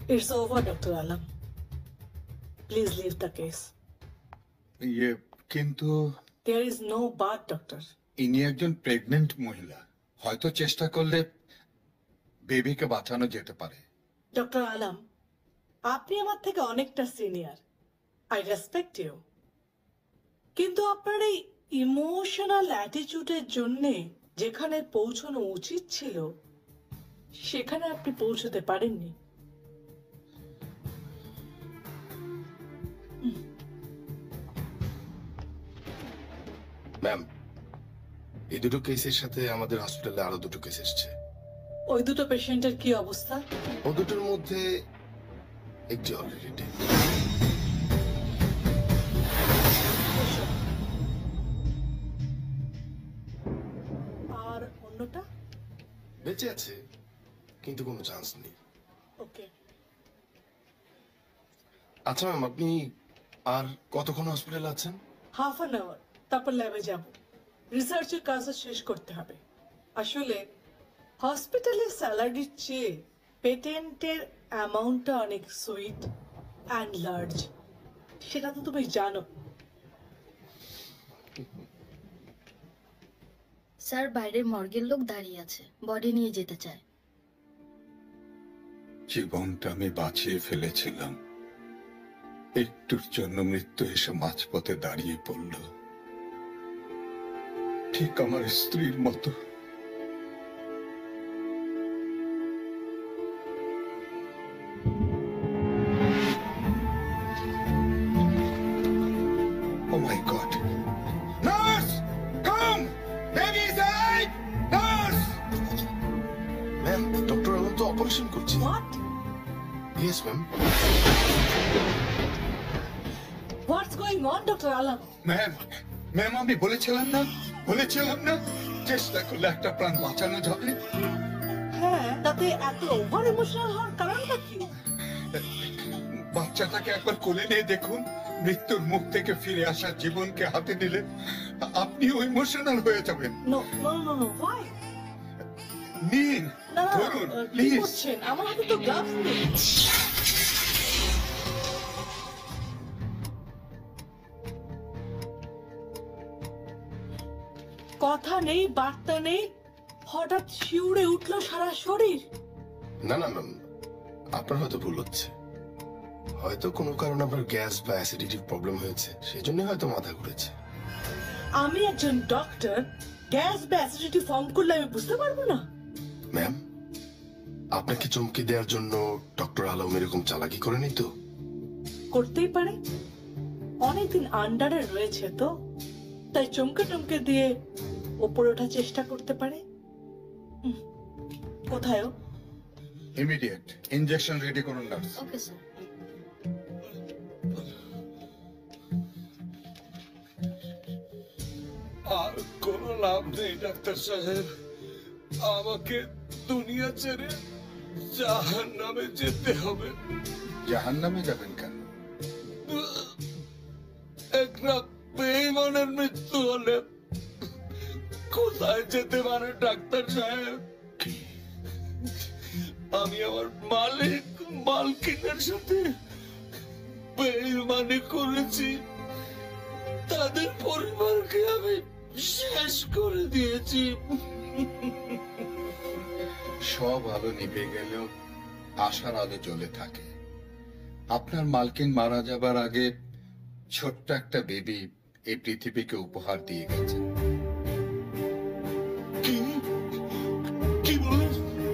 It's over, Dr. Alam. Please leave the case. কিন্তু There is no but, doctor. ইনি একজন pregnant মহিলা, হয়তো চেষ্টা করলে বেবিকে বাঁচানো যেতে পারে। ডক্টর আলম, আপনি আমার থেকে অনেকটা সিনিয়র, আই রেসপেক্ট ইউ, কিন্তু আপনার এই ইমোশনাল অ্যাটিটিউডের জন্য যেখানে পৌঁছানো উচিত ছিল সেখানে আপনি পৌঁছতে পারেননি। ম্যাম, এই দুটো কেসের সাথে আমাদের হসপিটালে আরো দুটো কেস এসেছে। ওই দুটো পেশেন্টের কি অবস্থা? ও দুটোর মধ্যে একটি অলরেডি ডেড। আর অন্যটা বেঁচে আছে, কিন্তু কোনো চান্স নেই। ওকে। আচ্ছা ম্যাম, আপনি আর কতক্ষণ হসপিটালে আছেন? হাফ অ্যান আওয়ার, তারপর ল্যাবে যাব। রিসার্চের কাজও শেষ করতে হবে। আসলে হসপিটালের স্যালারির চেয়ে পেটেন্টের অ্যামাউন্টটা অনেক সুইট অ্যান্ড লার্জ, সেটা তো তুমি জানো। স্যার, বাইরে মর্গের লোক দাঁড়িয়ে আছে, বডি নিয়ে যেতে চায়। জীবনটা আমি বাঁচিয়ে ফেলেছিলাম, একটুর জন্য মৃত্যু এসে মাঝপথে দাঁড়িয়ে পড়ল, ঠিক আমার স্ত্রীর মতো। Oh my God! Nurse! Come! Baby is alive! Nurse! Ma'am, doctor Alam তো অপারেশন করছে। What? Yes ma'am. What's going on, doctor Alam? Ma'am, আমি বলেছিলাম না চেষ্টা করলে একটা প্রাণ বাঁচানো যাবে। হ্যাঁ, তাতে এত ওভার ইমোশনাল হওয়ার কারণটা কি? বাচ্চাটাকে একবার কোলে নিয়ে দেখুন, মৃত্যুর মুখ থেকে ফিরে আসার জীবনকে হাতে নিলে আপনিও ইমোশনাল হয়ে যাবেন। No no no no, why? নিন, না, ধরুন কি প্লিজ। করছেন? আমার হাতে তো গ্লাভস নেই। কথা নেই, বার্তা নেই, হঠাৎ শিউরে উঠলো সারা শরীর। না না ম্যাম, আপনার হয়তো ভুল হচ্ছে। হয়তো কোনো কারণে আপনার গ্যাস বা অ্যাসিডিটির প্রবলেম হয়েছে, সেই জন্য হয়তো মাথা ঘুরেছে। আমি একজন ডক্টর, গ্যাস বা অ্যাসিডিটি ফর্ম করলে আমি বুঝতে পারবো না? ম্যাম, আপনাকে চমকে দেওয়ার জন্য ডক্টর আলম এরকম চালাকি করেনি তো? করতেই পারে, অনেকদিন আন্ডারে রয়েছে তো, তাই চমকে টমকে দিয়ে ওপরে ওঠার চেষ্টা করতে পারে। কোথায় ও? ইমিডিয়েট ইনজেকশন রেডি করুন নার্স। Okay sir. আর কোনো লাভ নেই ডাক্তার সাহেব, আমাকে দুনিয়া ছেড়ে জাহান্নামে যেতে হবে। জাহান্নামে যাবেন কেন? একটা বেঈমানের মৃত্যু হলে কোথায় যেতে পারে ডাক্তার সাহেব? আমি আমার মালকিনের সাথে বেঈমানি করেছি, তাদের পরিবারকে আমি শেষ করে দিয়েছি। সব আলো নিভে গেলেও আশার আলো জ্বলে থাকে। আপনার মালকিন মারা যাবার আগে ছোট্ট একটা বেবি এই পৃথিবীকে উপহার দিয়ে গেছেন। কি বলেন?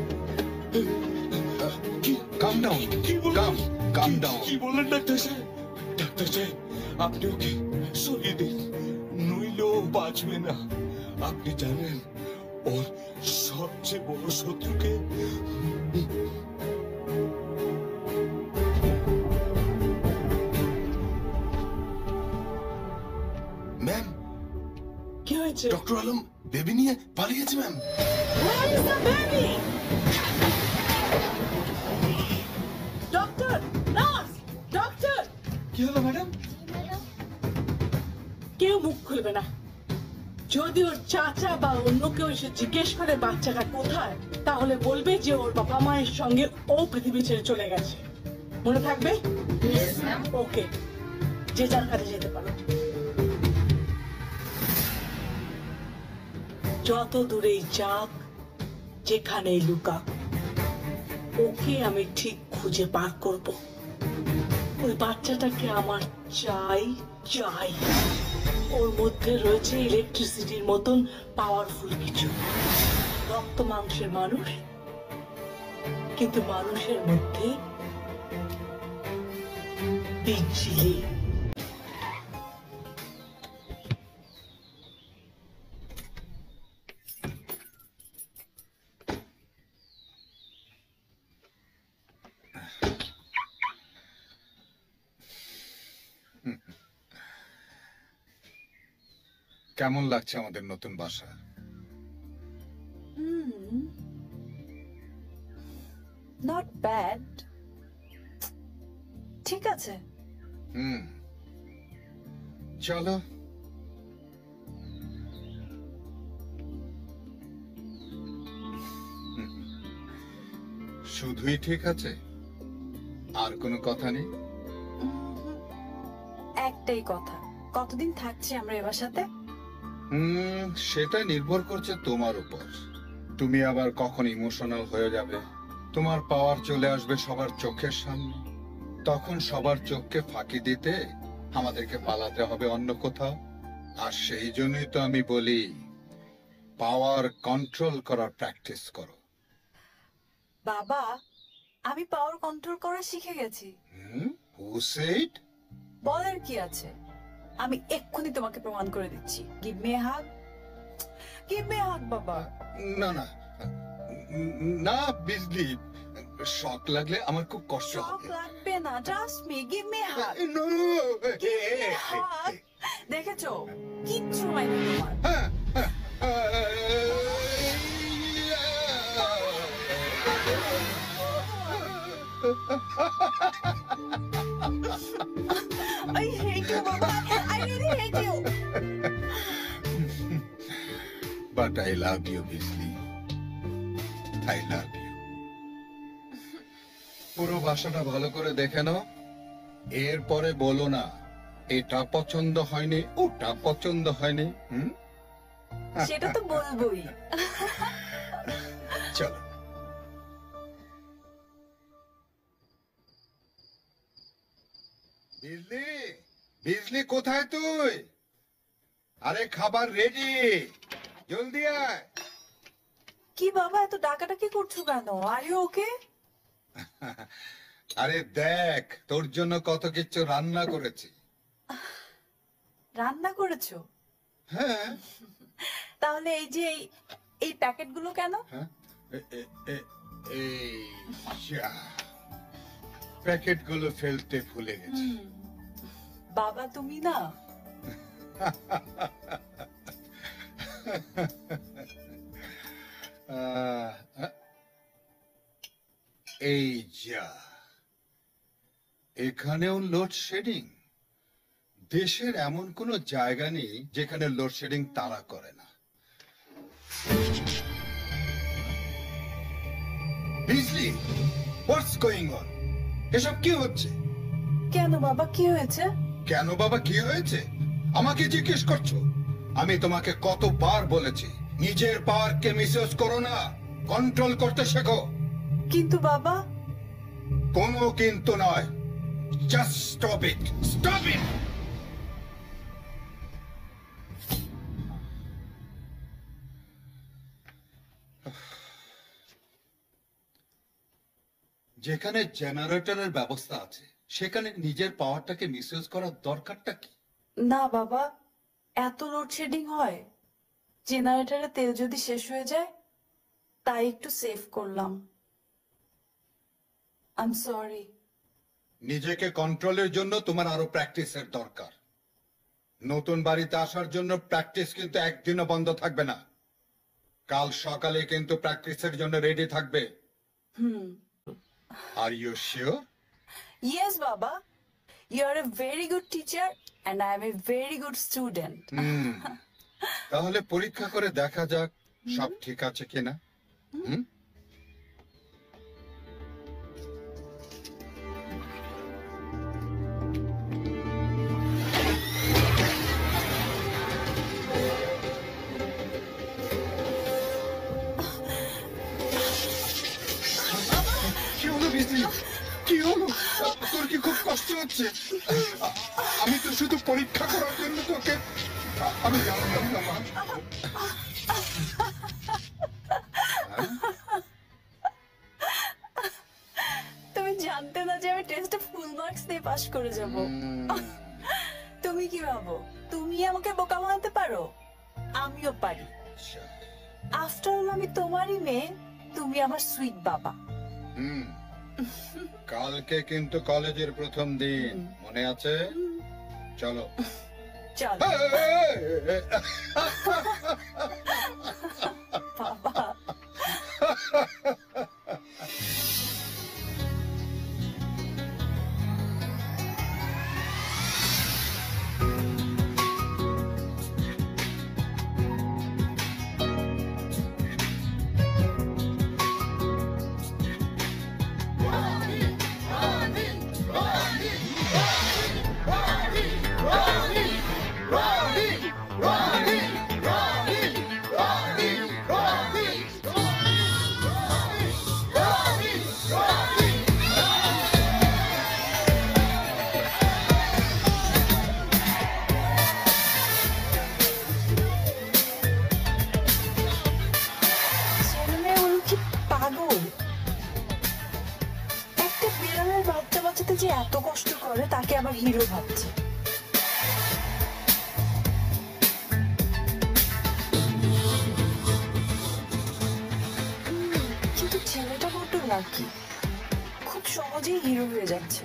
Calm down, calm down. কি বলেন ডাক্তার সাহেব? ডাক্তার সাহেব, আপনি ওকে সরিয়ে দিন, নইলেও বাঁচবে না। আপনি জানেন ওর সবচেয়ে বড় শত্রুকে? ম্যাম, কি হয়েছে? ডক্টর আলম বেবি নিয়ে পালিয়েছে ma'am. Where is the baby? Doctor, nurse, doctor! কি হলো ম্যাডাম? কেউ মুখ খুলবে না। যদি ওর চাচা বা অন্য কেউ এসে জিজ্ঞেস করে বাচ্চাটা কোথায়, তাহলে বলবে যে ওর বাবা মায়ের সঙ্গে ও পৃথিবী ছেড়ে চলে গেছে। মনে থাকবে? Yes ma'am. ওকে, যে যার কাজে যেতে পারো। যত দূরেই যাক, যেখানেই লুকাক, ওকে আমি ঠিক খুঁজে বার করব। ওই বাচ্চাটাকে আমার চাই চাই। ওর মধ্যে রয়েছে ইলেকট্রিসিটির মতন পাওয়ারফুল কিছু। রক্ত মাংসের মানুষ, কিন্তু মানুষের মধ্যে বিজলি। কেমন লাগছে আমাদের নতুন বাসা? নট ব্যাড, ঠিক আছে। চলো। শুধুই ঠিক আছে, আর কোনো কথা নেই? একটাই কথা, কতদিন থাকছি আমরা এবার সাথে? সেটা নির্ভর করছে তোমার উপর। তুমি আবার কখন ইমোশনাল হয়ে যাবে, তোমার পাওয়ার চলে আসবে সবার চোখের সামনে, তখন সবার চোখকে ফাঁকি দিতে আমাদেরকে পালাতে হবে অন্য কোথাও। আর সেই জন্যই তো আমি বলি, পাওয়ার কন্ট্রোল করার প্র্যাকটিস করো। বাবা, আমি পাওয়ার কন্ট্রোল করা শিখে গেছি। Who said? বলার কি আছে, আমি এক্ষুনি তোমাকে প্রমাণ করে দিচ্ছি। Give me hug, give me hug বাবা। না না না বিজলি, শক লাগলে আমার খুব কষ্ট শক হবে। লাগবে না, trust me, give me hug. No, hug, দেখেছো কিচ্ছু হয়নি তোমার। I hate you, Baba. I really hate you. But I love you, Bisley. I love you. পুরো ভাষাটা ভালো করে দেখে নাও, এরপরে বলো না এটা পছন্দ হয়নি, ওটা পছন্দ হয়নি। সেটা তো বলবোই। চলো। বিজলি, বিজলি কোথায় তুই? আরে খাবার রেডি, জলদি আয়। কি বাবা, এত ডাকাডাকি করছো কেন? Are you okay? আরে দেখ, তোর জন্য কত কিছু রান্না করেছি। রান্না করেছো? হ্যাঁ। তাহলে এই যে এই প্যাকেটগুলো কেন? এই প্যাকেট গুলো ফেলতে ভুলে গেছি। বাবা তুমি না, এই যা, এখানেও লোডশেডিং। দেশের এমন কোন জায়গা নেই যেখানে লোডশেডিং তারা করে না। Bijli, what's going on? এসব কি হচ্ছে? কেন বাবা কি হয়েছে? কেন বাবা কি হয়েছে আমাকে জিজ্ঞেস করছো? আমি তোমাকে কতবার বলেছি নিজের পাওয়ারকে মিসইউজ করো না, কন্ট্রোল করতে শেখো। কিন্তু বাবা। কোনো কিন্তু নয়, just stop it, stop it. যেখানে জেনারেটরের ব্যবস্থা আছে সেখানে নিজের পাওয়ারটাকে মিসইউজ করার দরকারটা কি? না বাবা, এত লোডশেডিং হয়, জেনারেটরে তেল যদি শেষ হয়ে যায় তাই একটু সেভ করলাম। I am sorry. নিজেকে কন্ট্রোলের জন্য তোমার আরো প্র্যাকটিসের দরকার। নতুন বাড়িতে আসার জন্য প্র্যাকটিস কিন্তু একদিনও বন্ধ থাকবে না। কাল সকালে কিন্তু প্র্যাকটিসের জন্য রেডি থাকবে। Are you sure? ইয়েস বাবা, you are a very good teacher and I am a very good student. তাহলে পরীক্ষা করে দেখা যাক সব ঠিক আছে কিনা। তোর কি খুব কষ্ট হচ্ছে? আমি তো শুধু পরীক্ষা করার জন্য তোকে আমি জানতাম না মা। তুমি জানতে না যে আমি টেস্টে ফুল মার্কস দিয়ে পাশ করে যাব। তুমি কি ভাবো তুমি আমাকে বোকা বানাতে পারো? আমিও পারি। আফটার অল আমি তোমারই মেয়ে, তুমি আমার সুইট বাবা। কালকে কিন্তু কলেজের প্রথম দিন, মনে আছে? চলো চল বাবা। ছেলেমেয়েগুলো কি পাগল? একটা বিড়ালের বাচ্চা বাচ্চাতে যে এত কষ্ট করে তাকে আবার হিরো ভাবছে। কিন্তু ছেলেটা বড্ড লাকি, খুব সহজেই হিরো হয়ে যাচ্ছে।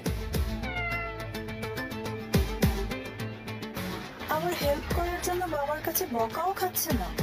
আবার হেল্প করার জন্য বাবার কাছে বকাও খাচ্ছে না।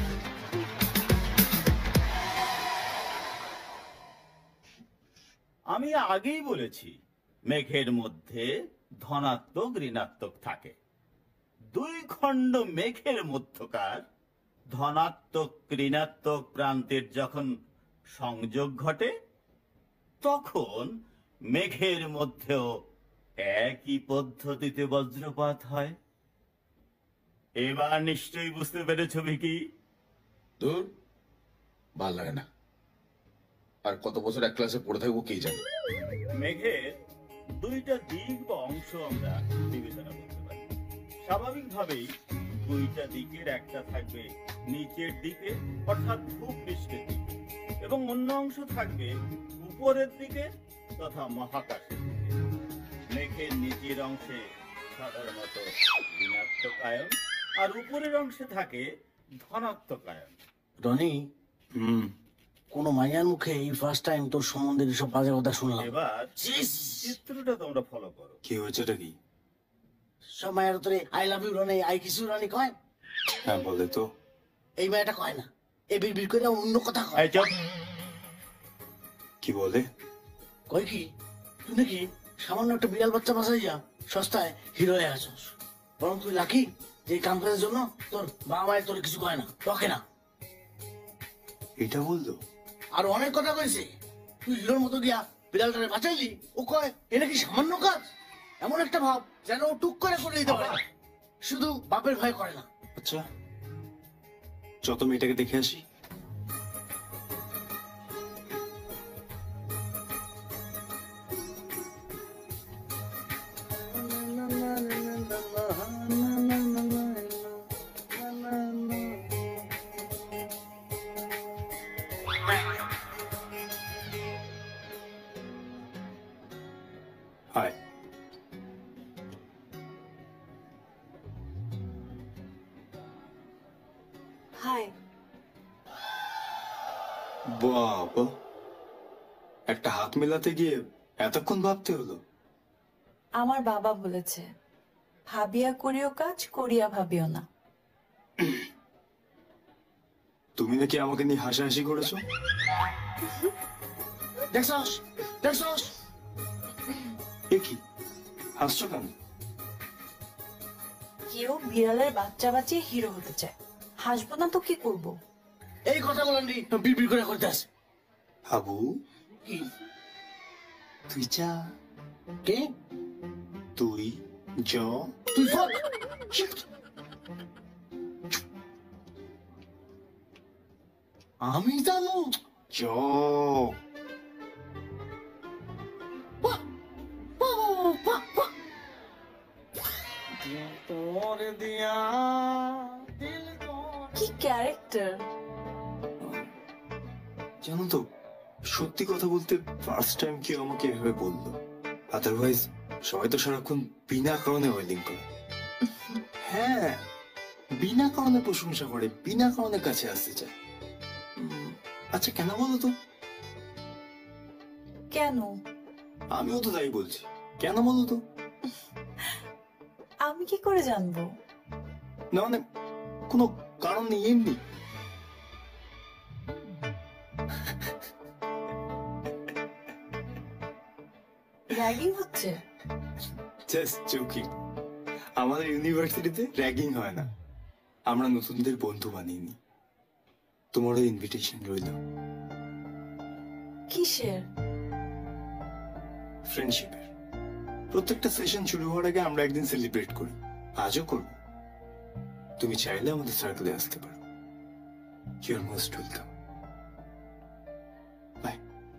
আমি আগেই বলেছি মেঘের মধ্যে ধনাত্মক ঋণাত্মক থাকে। দুই খণ্ড মেঘের মধ্যকার ধনাত্মক ঋণাত্মক প্রান্তের যখন সংযোগ ঘটে তখন মেঘের মধ্যেও একই পদ্ধতিতে বজ্রপাত হয়। এবার নিশ্চয়ই বুঝতে পেরেছ ভিকি? দূর, ভাল লাগে না। আর কত বছর এক ক্লাসে পড়ে থাকবো কে জানে। মেঘের দুইটা দিক বা অংশ আমরা বিবেচনা করতে পারি। স্বাভাবিকভাবেই দুইটা দিকের একটা থাকবে নিচের দিকে অর্থাৎ ভূপৃষ্ঠের দিকে, এবং অন্য অংশ থাকবে উপরের দিকে তথা মহাকাশের দিকে। মেঘের নিচের অংশে সাধারণত ঋণাত্মক আয়ন আর উপরের অংশে থাকে ধনাত্মক আয়ন। রনি, কোন মাইয়ার মুখে এই ফার্স্ট টাইম তোর সম্বন্ধে সব বাজে কথা শুনলাম। এবার চিত্রটা তোমরা ফলো করো। কি হয়েছে এটা কি? সব মায়ের তোরে I love you Roni, I kiss you Roni কয়। হ্যাঁ বলে তো। এই মায়াটা কয় না, এই বিড় করে অন্য কথা কয়। এই চুপ। কি বলে? কয় কি তুই নাকি সামান্য একটা বিড়াল বাচ্চা বাসাই যা সস্তায় হিরো হয়ে আছস। বরং তুই লাকি যে এই কাম কাজের জন্য তোর বাবা মায়ের তোর কিছু কয় না, টকে না। এটা বললো? আর অনেক কথা কইছে। তুই হিরোর মতো গিয়া বিড়ালটারে বাঁচাইলি, ও কয় এ নাকি সামান্য কাজ। এমন একটা ভাব যেন ও টুক করে দিতে পারে, শুধু বাপের ভয় করে না। আচ্ছা, যত মেয়েটাকে দেখে আসি। হাই। হাই। বাবা, একটা হাত মেলাতে গিয়ে এতক্ষণ ভাবতে হলো? আমার বাবা বলেছে ভাবিয়া করিও কাজ, করিয়া ভাবিও না। তুমি নাকি আমাকে নিয়ে হাসাহাসি করেছো? দেখছস দেখছস, এ কি হাসছো কেন? কেউ বিড়ালের বাচ্চা বাঁচিয়ে হিরো হতে চায়, হাসবো না তো কি করবো? এই কথাগুলো বিড় করে করতে আসে। হাবু, কি তুই যা। কে? তুই যা। তুই ফক। আমি জানো যা। তোর দিয়া দিল কি ক্যারেক্টার! জানো তো, সত্যি কথা বলতে ফার্স্ট টাইম কেউ আমাকে এভাবে বললো। আদারওয়াইজ সবাই তো সারাক্ষণ বিনা কারণে ওয়েলিং করে। হ্যাঁ, বিনা কারণে প্রশংসা করে, বিনা কারণে কাছে আসতে চায়। আচ্ছা কেন বলো তো? কেন? আমিও তো তাই বলছি, কেন বলো তো? আমি কি করে জানবো? না মানে কোনো কারণ নেই, এমনি। র্যাগিং হচ্ছে? Just joking. আমাদের ইউনিভার্সিটিতে র্যাগিং হয় না, আমরা নতুনদের বন্ধু বানিয়ে নিই। তোমারও ইনভিটেশন রইল। কিসের? ফ্রেন্ডশিপের। প্রত্যেকটা সেশন শুরু হওয়ার আগে আমরা একদিন সেলিব্রেট করি, আজও করব। তুমি চাইলে আমাদের সার্কেলে আসতে পারো। You are most welcome. Bye.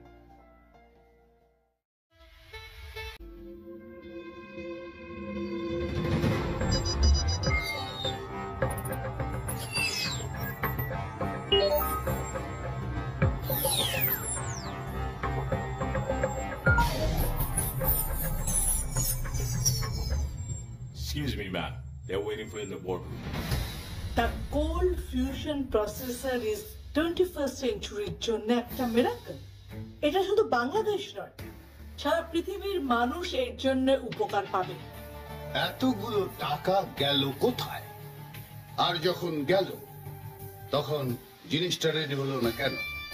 Excuse me, ma'am. They're waiting for you in the boardroom. The cold fusion processor is 21st centuryর জন্য একটা মিরাকল। এটা শুধু বাংলাদেশ নয়, সারা পৃথিবীর মানুষ এর জন্য উপকার পাবে। এতগুলো টাকা গেল কোথায়? আর যখন গেল তখন জিনিসটা রেডি হলো না কেন?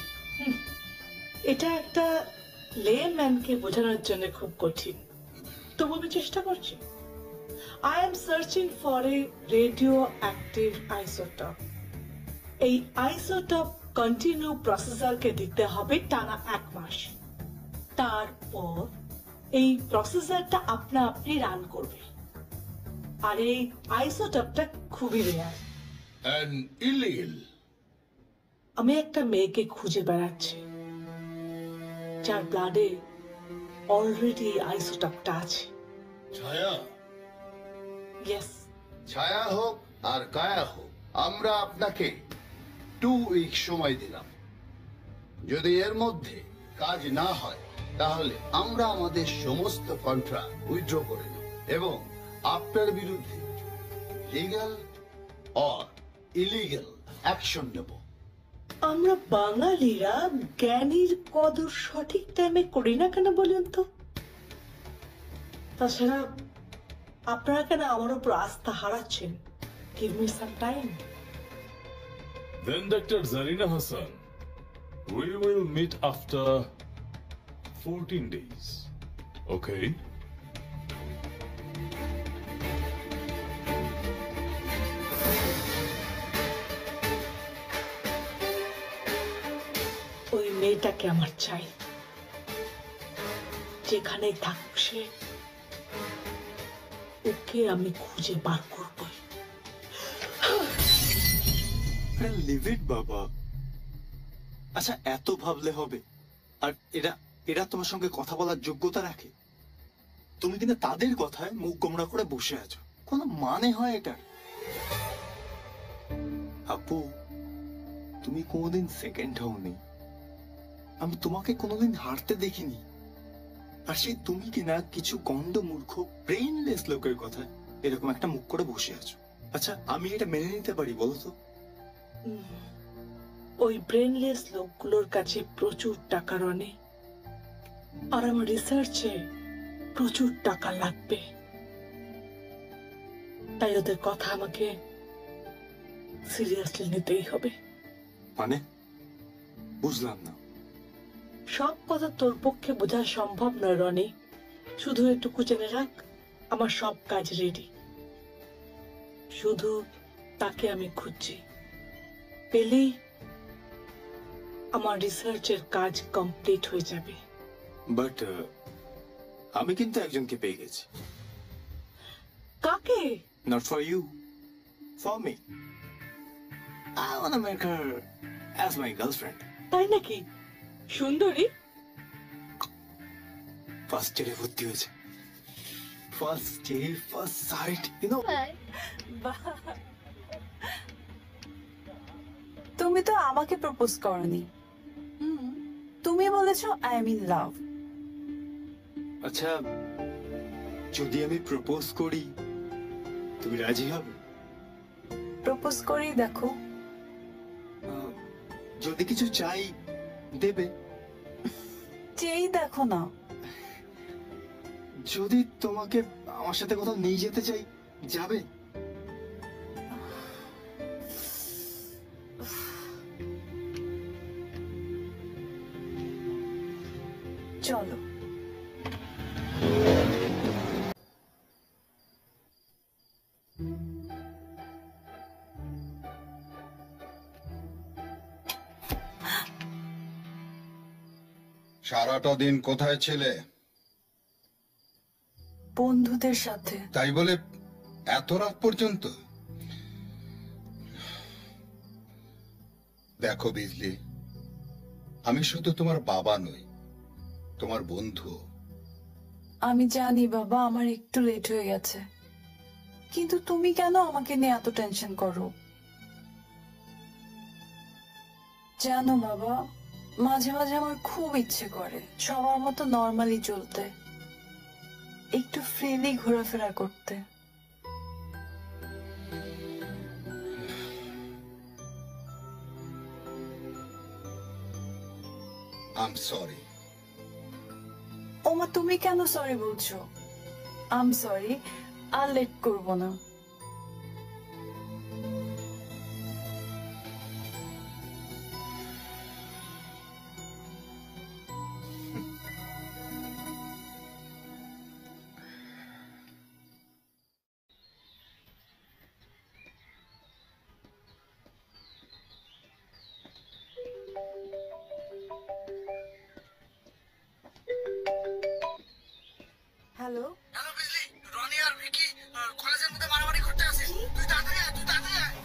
এটা একটা লেম্যানকে বোঝানোর জন্য খুব কঠিন, তবু আমি চেষ্টা করছি। I am searching for a radioactive isotope. এই আইসোটোপ কন্টিনিউ প্রসেসরকে দিতে হবে টানা 1 মাস। তারপর এই প্রসেসরটা আপনা আপনি রান করবে। আর এই আইসোটোপটা খুবই রেয়ার। An illegal. আমি একটা মেয়েকে খুঁজে বেড়াচ্ছি যার ব্লাডে অলরেডি আইসোটোপটা আছে। ছায়া, ইয়েস। ছায়া হোক আর কায়া হোক, আমরা আপনাকে 2 উইক সময় দিলাম। যদি এর মধ্যে কাজ না হয় তাহলে আমরা আমাদের সমস্ত কন্ট্রাক্ট উইথড্র করে নেব এবং আপনার বিরুদ্ধে লিগ্যাল অর ইলিগ্যাল অ্যাকশন নেব। আমরা বাঙালিরা জ্ঞানীর কদর সঠিক টাইমে করি না কেন বলুন তো? তাছাড়া আপনারা কেন আমার উপর আস্থা হারাচ্ছেন? Give me some time. Then, Dr. Zarina Hassan, we will meet after 14 days. Okay? ওই মেয়েটাকে আমার চাই, যেখানেই থাকুক সে, ওকে আমি খুঁজে বার করবো। লিভ ইট বাবা। আচ্ছা এত ভাবলে হবে? আর এরা এরা তোমার সঙ্গে কথা বলার যোগ্যতা রাখে? তুমি কিনা তাদের কথায় মুখ গোমড়া করে বসে আছো, কোনো মানে হয় এটা? আপু, তুমি কোনোদিন সেকেন্ড হওনি, আমি তোমাকে কোনোদিন হারতে দেখিনি। আর সেই তুমি কিনা কিছু গন্ড মূর্খ ব্রেইনলেস লোকের কথায় এরকম একটা মুখ করে বসে আছো। আচ্ছা আমি এটা মেনে নিতে পারি বলো তো? ওই ব্রেনলেস লোকগুলোর কাছে প্রচুর টাকা রনে, আর আমার রিসার্চে প্রচুর টাকা লাগবে। তাই ওদের কথা আমাকে সিরিয়াসলি নিতেই হবে। মানে বুঝলাম না। সব কথা তোর পক্ষে বোঝা সম্ভব নয় রনি, শুধু এটুকু জেনে রাখ, আমার সব কাজ রেডি, শুধু তাকে আমি খুঁজছি। পেলেই আমার রিসার্চের কাজ কমপ্লিট হয়ে যাবে। বাট আমি কিন্তু একজনকে পেয়ে গেছি। কাকে? Not for you, for me. I wanna make her as my girlfriend. তাই নাকি? সুন্দরী? ফার্স্ট ইয়ারে ভর্তি হয়েছে, ফার্স্ট ডে ফার্স্ট সাইট বাহ। তুমি তো আমাকে প্রপোজ করনি, তুমি বলেছো আই এম ইন লাভ। আচ্ছা, যদি আমি প্রপোজ করি তুমি রাজি হবে? প্রপোজ করেই দেখো। যদি কিছু চাই দেবে? চেয়েই দেখো না। যদি তোমাকে আমার সাথে কোথাও নিয়ে যেতে চাই যাবে? চলো। সারাটা দিন কোথায় ছিলে? বন্ধুদের সাথে। তাই বলে এত রাত পর্যন্ত? দেখো বিজলি, আমি শুধু তোমার বাবা নই, তোমার বন্ধু। আমি জানি বাবা, আমার একটু লেট হয়ে গেছে, কিন্তু তুমি কেন আমাকে নিয়ে এত টেনশন করো? জানো বাবা, মাঝে মাঝে আমার খুব ইচ্ছে করে সবার মতো নর্মালি চলতে, একটু ফ্রিলি ঘোরাফেরা করতে। I am sorry. ওমা, তুমি কেন সরি বলছো? আই এম সরি, আর লেট করবো না। হ্যালো, হ্যালো বিজলি, রনি আর ভিকি কলেজের মধ্যে মারামারি করতে আছে। তুই তাড়াতাড়ি আয়, তুই তাড়াতাড়ি আয়।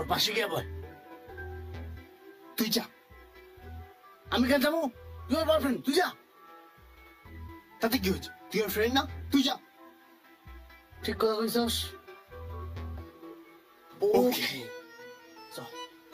পাশে গিয়ে বল। তুই যা। আমি কেন যাবো? তুই ওর বয়ফ্রেন্ড, তুই যা। তাতে কি হয়েছে? তুই ওর ফ্রেন্ড না? তুই যা। ঠিক কথা কইছস। ওকে। চল।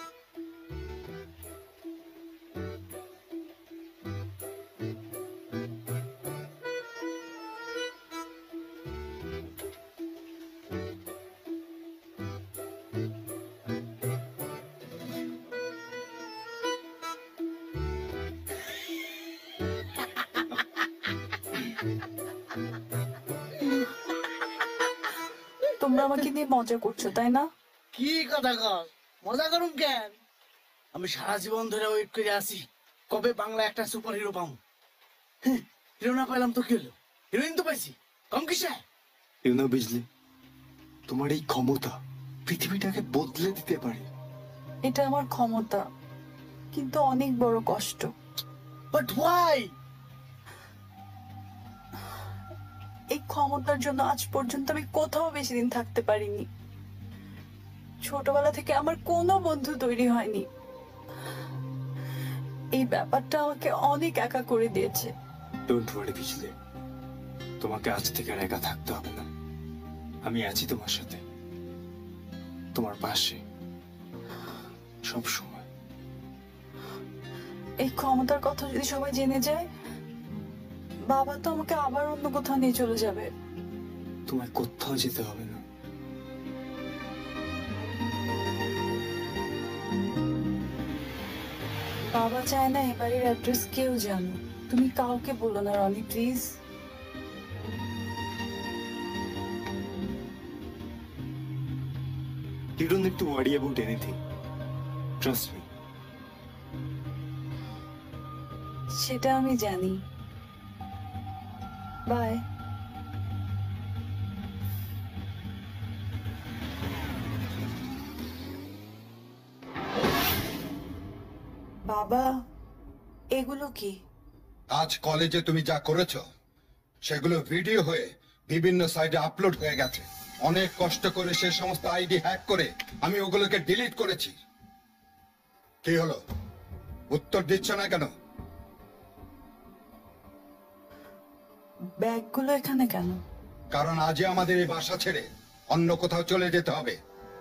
তোমরা আমাকে নিয়ে মজা করছো তাই না? কি কথা কর? মজা করুম কেন? আমি সারা জীবন ধরে ওয়েট করে আছি কবে বাংলা একটা সুপার হিরো পাবো। হিরো না পাইলাম তো কি হলো? হিরোইন তো পাইছি, কম কিসে? বিজলি, তোমার এই ক্ষমতা পৃথিবীটাকে বদলে দিতে পারে। এটা আমার ক্ষমতা, কিন্তু অনেক বড় কষ্ট। But why? এই ক্ষমতার জন্য আজ পর্যন্ত আমি কোথাও বেশি দিন থাকতে পারিনি। ছোটবেলা থেকে আমার কোনো বন্ধু তৈরি হয়নি। এই ব্যাপারটা আমাকে অনেক একা করে দিয়েছে। ডোন্ট ওয়ারি বিজলি, তোমাকে আজ থেকে আর একা থাকতে হবে না। আমি আছি তোমার সাথে, তোমার পাশে সব সময়। এই ক্ষমতার কথা যদি সবাই জেনে যায়, বাবা তো আমাকে আবার অন্য কোথাও নিয়ে চলে যাবে। তোমায় কোথাও যেতে হবে না। বাবা চায় না এ বাড়ির অ্যাড্রেস কেউ জানো। তুমি কাউকে বলো না Roni, please. You don't need to worry about anything. Trust me. সেটা আমি জানি। বাই। বাবা, এগুলো কি? আজ কলেজে তুমি যা করেছো সেগুলো ভিডিও হয়ে বিভিন্ন সাইটে আপলোড হয়ে গেছে। অনেক কষ্ট করে সে সমস্ত আইডি হ্যাক করে আমি ওগুলোকে ডিলিট করেছি। কি হলো, উত্তর দিচ্ছ না কেন? ব্যাগগুলো এখানে কেন? কারণ আজই আমাদের এই বাসা ছেড়ে অন্য কোথাও চলে যেতে হবে।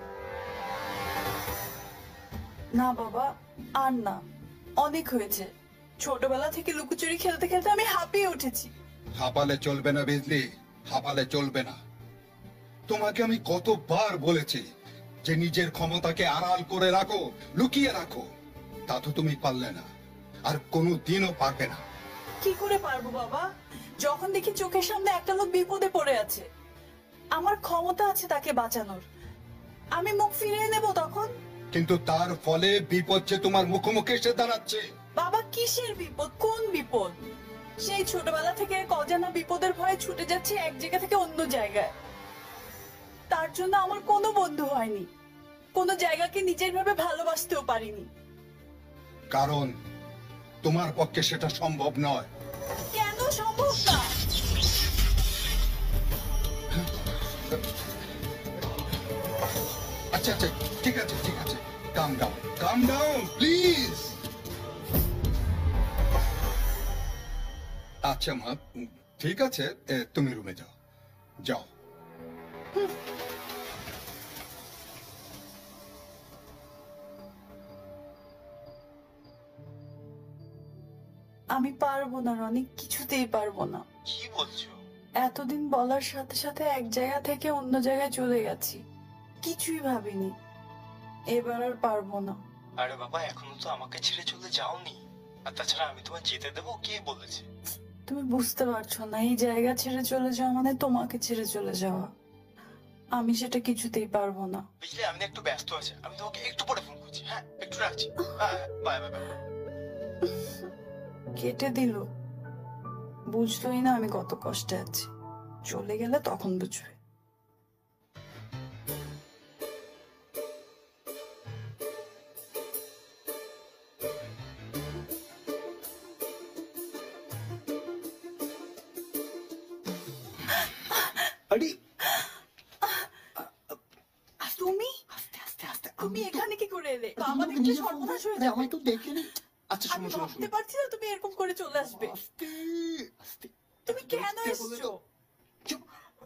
না বাবা, আর না, অনেক হয়েছে। ছোটবেলা থেকে লুকোচুরি খেলতে খেলতে আমি হাঁপিয়ে উঠেছি। হাঁপালে চলবে না বিজলি, হাঁপালে চলবে না। তোমাকে আমি কতবার বলেছি যে নিজের ক্ষমতাকে আড়াল করে রাখো, লুকিয়ে রাখো। তা তো তুমি পারলে না, আর কোনো দিনও পারবে না। কি করে পারবো বাবা? যখন দেখি চোখের সামনে একটা লোক বিপদে পড়ে আছে, আমার ক্ষমতা আছে তাকে বাঁচানোর, আমি মুখ ফিরিয়ে নেব তখন। কিন্তু তার ফলে বিপদ যে তোমার মুখোমুখি এসে দাঁড়াচ্ছে। বাবা, কিসের বিপদ? কোন বিপদ? সেই ছোটবেলা থেকে এক অজানা বিপদের ভয়ে ছুটে যাচ্ছি এক জায়গা থেকে অন্য জায়গায়। তার জন্য আমার কোনো বন্ধু হয়নি, কোনো জায়গাকে নিজের ভাবে ভালোবাসতেও পারিনি। কারণ তোমার পক্ষে সেটা সম্ভব নয়। কেন সম্ভব না? আচ্ছা আচ্ছা, ঠিক আছে ঠিক আছে, কাম ডাউন প্লিজ। আচ্ছা মা, ঠিক আছে, তুমি রুমে যাও যাও। আমি পারবো না রনি, কিছুতেই পারবো না। কি বলছো? এতদিন বলার সাথে সাথে এক জায়গা থেকে অন্য জায়গায় চলে গেছি, কিছুই ভাবিনি। এবার আর পারবো না। আরে বাবা, এখনো তো আমাকে ছেড়ে চলে যাওনি। আর তাছাড়া আমি তোমায় যেতে দেবো? কে বলেছে? তুমি বুঝতে পারছো না, এই জায়গা ছেড়ে চলে যাওয়া মানে তোমাকে ছেড়ে চলে যাওয়া। আমি সেটা কিছুতেই পারবো না। বুঝলে, আমি একটু ব্যস্ত আছি, আমি তোমাকে একটু পরে ফোন করছি। হ্যাঁ, একটু রাখছি। Bye bye bye. কেটে দিল। বুঝলোই না আমি কত কষ্টে আছি। চলে গেলে তখন বুঝবে। আরে তুমি আস্তে আস্তে আস্তে। তুমি এখানে একটা সর্বনাশ হয়ে যাবে। আমায় তো দেখে নি। আচ্ছা আমি শোনো শোনো ভাবতে শোনো পারছি না তুমি এরকম করে চলে আসবে। আস্তে আস্তে তুমি কেন আস্তে বলে এসছো? তো। চুপ।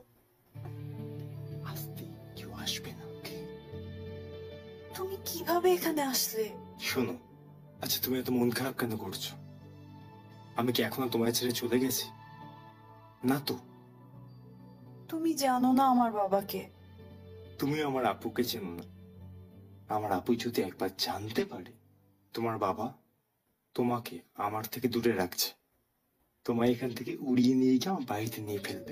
আস্তে, কেউ আসবে না, okay? তুমি কিভাবে এখানে আসলে? শোনো, আচ্ছা তুমি এত মন খারাপ কেন করছো? আমি কি এখনো তোমায় ছেড়ে চলে গেছি? না তো। তুমি জানো না আমার বাবাকে। তুমি আমার আপুকে চেনো না। আমার আপু যদি একবার জানতে পারে তোমার বাবা তোমাকে আমার থেকে দূরে রাখছে, তোমায় এখান থেকে উড়িয়ে নিয়ে গিয়ে আমার বাড়িতে নিয়ে ফেলবে।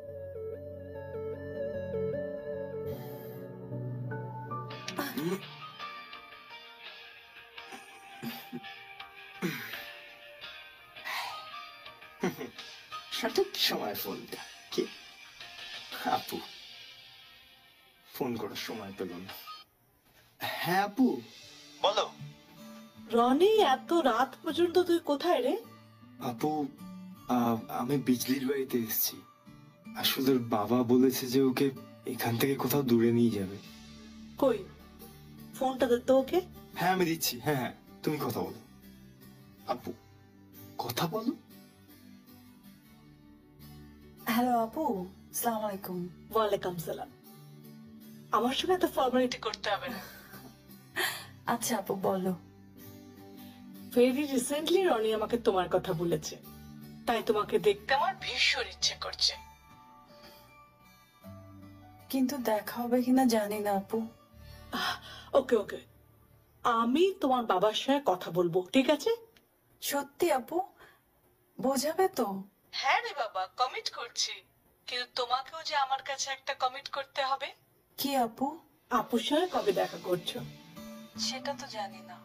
সঠিক সময় ফোনটা কি? আপু ফোন করার সময় পেল না। হ্যাঁ আপু বলো। রনি, এত রাত পর্যন্ত তুই কোথায় রে? আপু আমি বিজলির বাড়িতে এসেছি। আসলে ওর বাবা বলেছে যে ওকে এখান থেকে কোথাও দূরে নিয়ে যাবে। কই ফোনটা দে তো ওকে। হ্যাঁ আমি দিচ্ছি। হ্যাঁ হ্যাঁ তুমি কথা বলো আপু, কথা বলো। হ্যালো আপু, আসসালামু আলাইকুম। ওয়ালাইকুম সালাম। আমার সঙ্গে এত ফর্মালিটি করতে হবে না। আচ্ছা আপু বলো। ভেরি রিসেন্টলি রনি আমাকে তোমার কথা বলেছে, তাই তোমাকে দেখতে আমার ভীষণ ইচ্ছে করছে। কিন্তু দেখা হবে কিনা জানি না আপু। ওকে ওকে, আমি তোমার বাবার সঙ্গে কথা বলবো, ঠিক আছে? সত্যি আপু? বোঝাবে তো? হ্যাঁ রে বাবা, কমিট করছি। কিন্তু তোমাকেও যে আমার কাছে একটা কমিট করতে হবে। কি আপু? আপুর সঙ্গে কবে দেখা করছো? সেটা তো জানি না।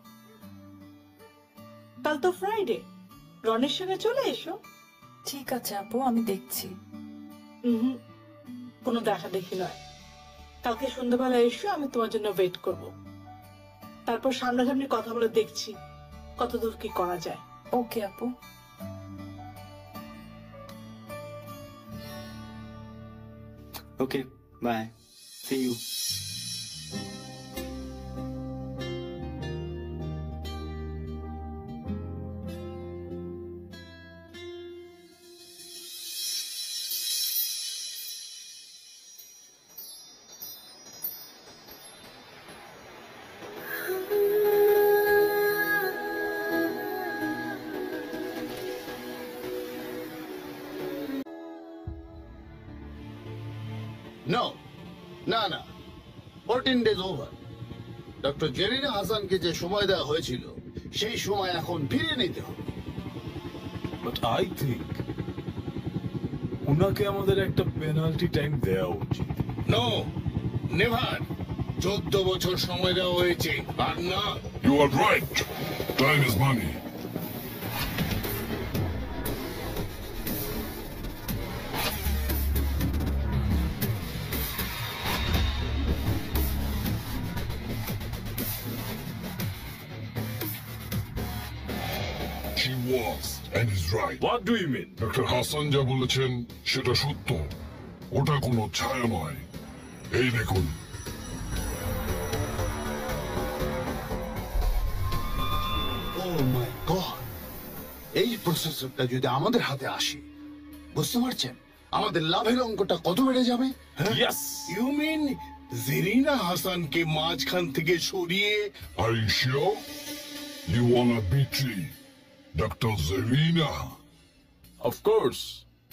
কাল তো ফ্রাইডে, রনির সঙ্গে চলে এসো। ঠিক আছে আপু, আমি দেখছি। হুম, কোনো দেখা দেখি নয়। কালকে সন্ধ্যাবেলা এসো, আমি তোমার জন্য ওয়েট করব। তারপর সামনাসামনি কথা বলে দেখছি কতদূর কি করা যায়। ওকে আপু। Okay bye, see you. No, না না, 14 ডেজ ওভার। ডক্টর জেরিনা হাসানকে যে সময় দেওয়া হয়েছিল সেই সময় এখন ফিরিয়ে নিতে হবে। বাট আই থিঙ্ক ওনাকে আমাদের একটা পেনাল্টি টাইম দেওয়া উচিত। No, never. 14 বছর সময় দেওয়া হয়েছে, আর না। You are right. Time is money. She was and is right. What do you mean? Doctor Hasan যা বলেছেন সেটা সত্য। ওটা কোনো ছায়া নয়। এই দেখুন। ও মাই গড, এই প্রসেসরটা যদি আমাদের হাতে আসে, বুঝতে পারছেন আমাদের লাভের অঙ্কটা কত বেড়ে যাবে? Yes. ইউ মিন জেরিনা হাসানকে মাঝখান থেকে সরিয়ে? Are you sure? You wanna betray Dr. Zarina? Of course.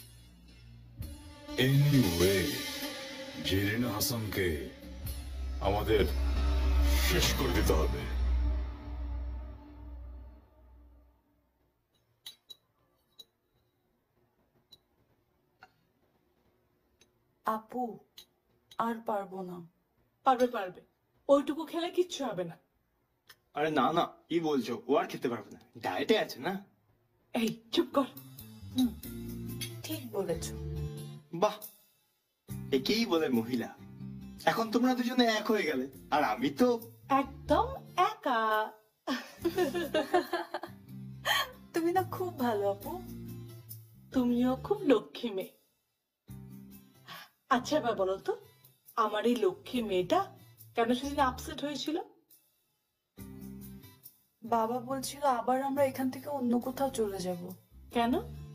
Anyway, Zarina হাসানকে আমাদের শেষ করে দিতে হবে। আপু আর পারবো না। পারবে পারবে, ওইটুকু খেলে কিচ্ছু হবে না। আরে না না, কি বলছো? ও আর খেতে পারবে না, ডায়েটে আছে না। এই চুপ কর। ঠিক বলেছো। বাহ, একেই বলে মহিলা। এখন তোমরা দুজনে এক হয়ে গেলে, আর আমি তো একদম একা। তুমি না খুব ভালো আপু। তুমিও খুব লক্ষ্মী মেয়ে। আচ্ছা এবার বলো তো, আমার এই লক্ষ্মী মেয়েটা কেন সেদিন আপসেট হয়েছিল? বাবা বলছিল আবার আমরা এখান থেকে অন্য কোথাও চলে যাব। কেন?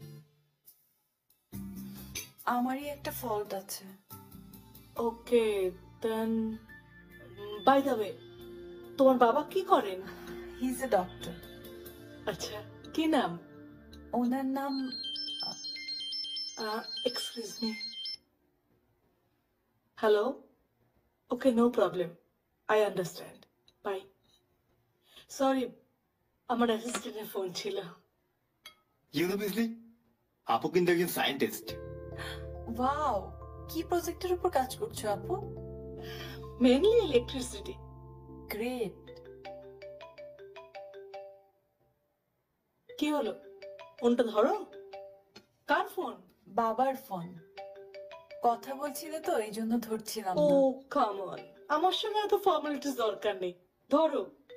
আমারই একটা ফল্ট আছে। Okay, then by the way, তোমার বাবা কি করেন? He is a doctor. আচ্ছা, কি নাম? ওনার নাম excuse me. Hello? Okay, no problem, I understand, bye. Sorry, আমার অ্যাসিস্ট্যান্টের ফোন ছিল। বিজলি, আপু কিন্তু একজন সায়েন্টিস্ট। ওয়াও, কি প্রজেক্টের উপর কাজ করছো আপু? Mainly electricity. গ্রেট। কি হলো? ফোনটা ধরো। কার ফোন? বাবার ফোন। কথা বলছিলে তো, এই জন্য ধরছিলাম ও না। কাম অন, আমার সঙ্গে এত ফর্মালিটিস দরকার নেই, ধরো।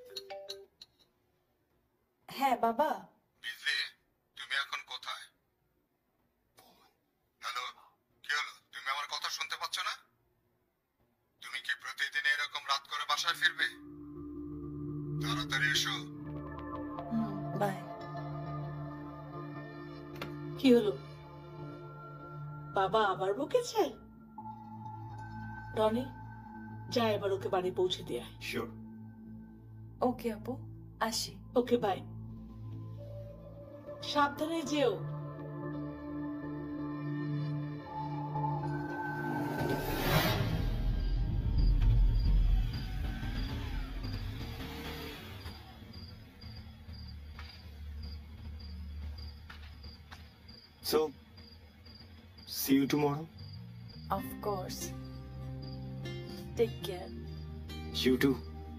হ্যাঁ বাবা। বিজলি, তুমি এখন কোথায়? হ্যালো, কি হলো? তুমি আমার কথা শুনতে পাচ্ছ না? তুমি কি প্রতিদিন এরকম রাত করে বাসায় ফিরবে? তাড়াতাড়ি এসো। বাই। কি হলো? বাবা আবার বকেছে? রনি, যা এবার ওকে বাড়ি পৌঁছে দিয়ে আয়। শিওর। ওকে আপু, আসি। Okay, bye. সাবধানে যেও। So, see you tomorrow. Of course. Take care. You too.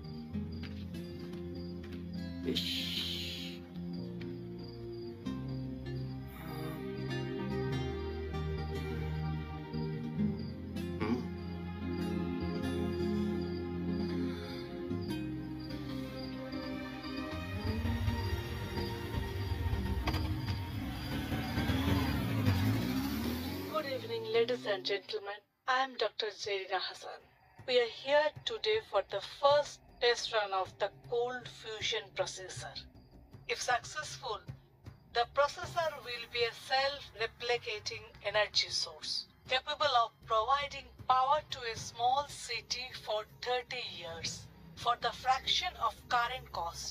Good evening, ladies and gentlemen. I am Dr. Zarina Hassan. We are here today for the first test run of the cold fusion processor. If successful, the processor will be a self-replicating energy source capable of providing power to a small city for 30 years for the fraction of current cost.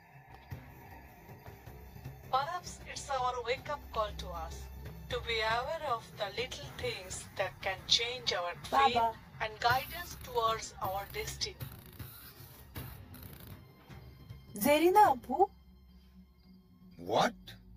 Perhaps it's our wake-up call to us to be aware of the little things that can change our fate Baba. and guide us towards our destiny. Zarina আপু? What?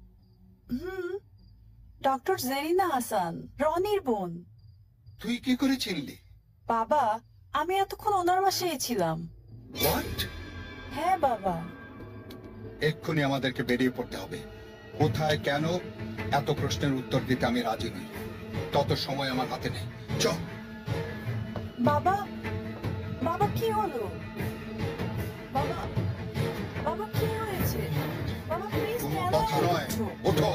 Doctor Zarina Hasan, রনির বোন। তুই কি করে চিনলি? বাবা, আমি এতক্ষণ ওনার বাসায় ছিলাম। হোয়াট? হ্যাঁ বাবা। এক্ষুনি আমাদেরকে বেরিয়ে পড়তে হবে। কোথায়, কেন, এত প্রশ্নের উত্তর দিতে আমি রাজি নই। তত সময় আমার হাতে নেই। চল। বাবা, বাবা কি হলো? বাবা, বাবা কি হয়েছে? বাবা প্লিজ কোনো কেন কথা নয়, করছো? ওঠো।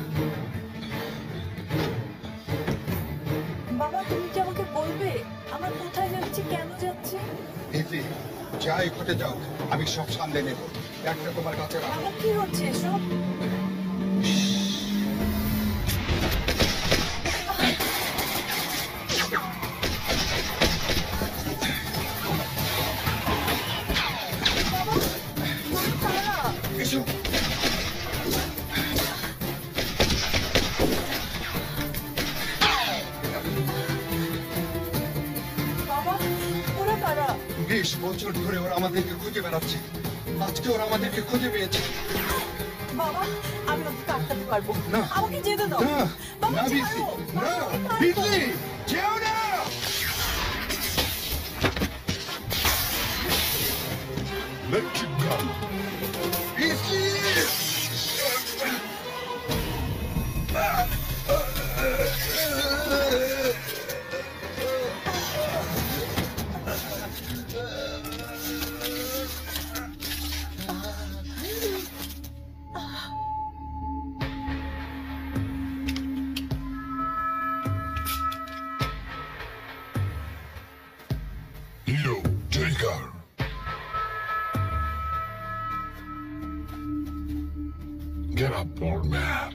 বাবা তুমি কি আমাকে বলবে আমরা কোথায় যাচ্ছি, কেন যাচ্ছি? দিদি, যাই ঘটে যাও, আমি সব সামলে নেব। একটা তোমার কাছে রাখো। বাবা কি হচ্ছে এসব? এসো। বাবা ওরা কারা? 20 বছর ধরে ওরা আমাদেরকে খুঁজে বেড়াচ্ছে। আজকে ওরা আমাদেরকে খুঁজে পেয়েছে। বাবা আমি ওকে আটকাতে পারবো না। আমাকে যেতে দাও। না, বাবা না বিজলি, ছাড়ো। না, বাবা, আমি পারবো। বিজলি, যেও না। Let him go. Bijli. You, take her. poor man.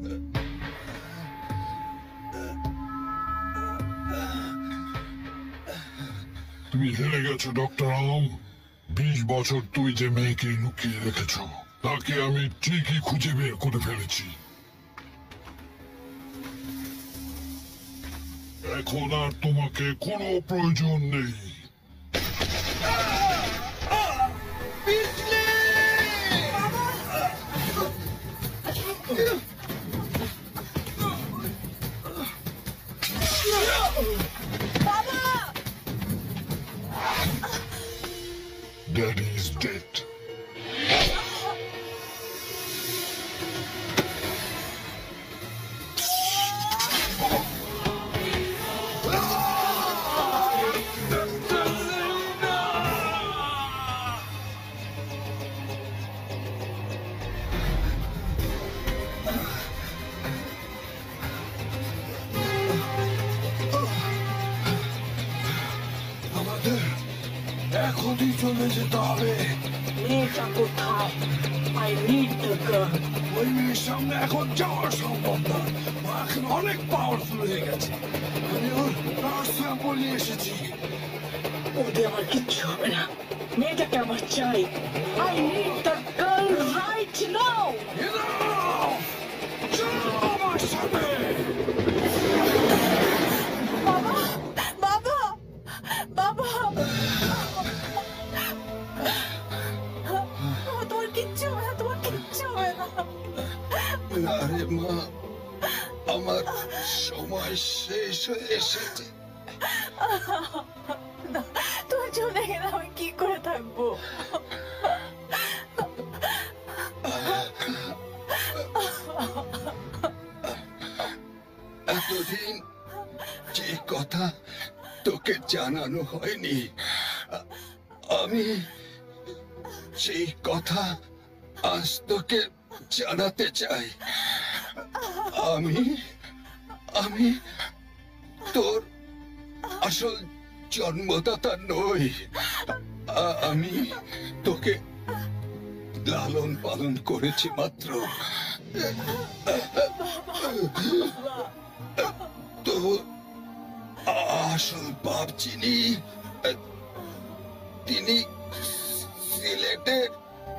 তুমি হেরে গেছো ডক্টর আলম। 20 বছর তুই যে মেয়েকে লুকিয়ে রেখেছ তাকে আমি ঠিকই খুঁজে বের করে ফেলেছি। এখন আর তোমাকে কোনো প্রয়োজন নেই। Daddy is dead. আমাদের এখনই চলে যেতে হবে। মেয়েটা কোথায়? I need the girl. ওই মেয়ের সামনে এখন যাওয়া সম্ভব না। ও এখন অনেক পাওয়ারফুল হয়ে গেছে। আমি ওর ব্লাড স্যাম্পল নিয়ে এসেছি। ওতে আমার কিচ্ছু হবে না। মেয়েটাকে আমার চাই। I need the girl right now. চলো আমার সাথে। বাবা বাবা বাবা, তোমার কিচ্ছু হবে না, তোমার কিচ্ছু হবে না। আরে মা, আমার সময় শেষ হয়ে এসেছে। তুমি চলে গেলে আমি কি করে থাকবো? এতদিন যে কথা তোকে জানানো হয়নি, আমি সেই কথা আজ তোকে জানাতে চাই। আমি তোর আসল জন্মদাতা নই। আমি তোকে লালন পালন করেছি মাত্র। তোর আসল বাপ যিনি, তিনি সিলেটের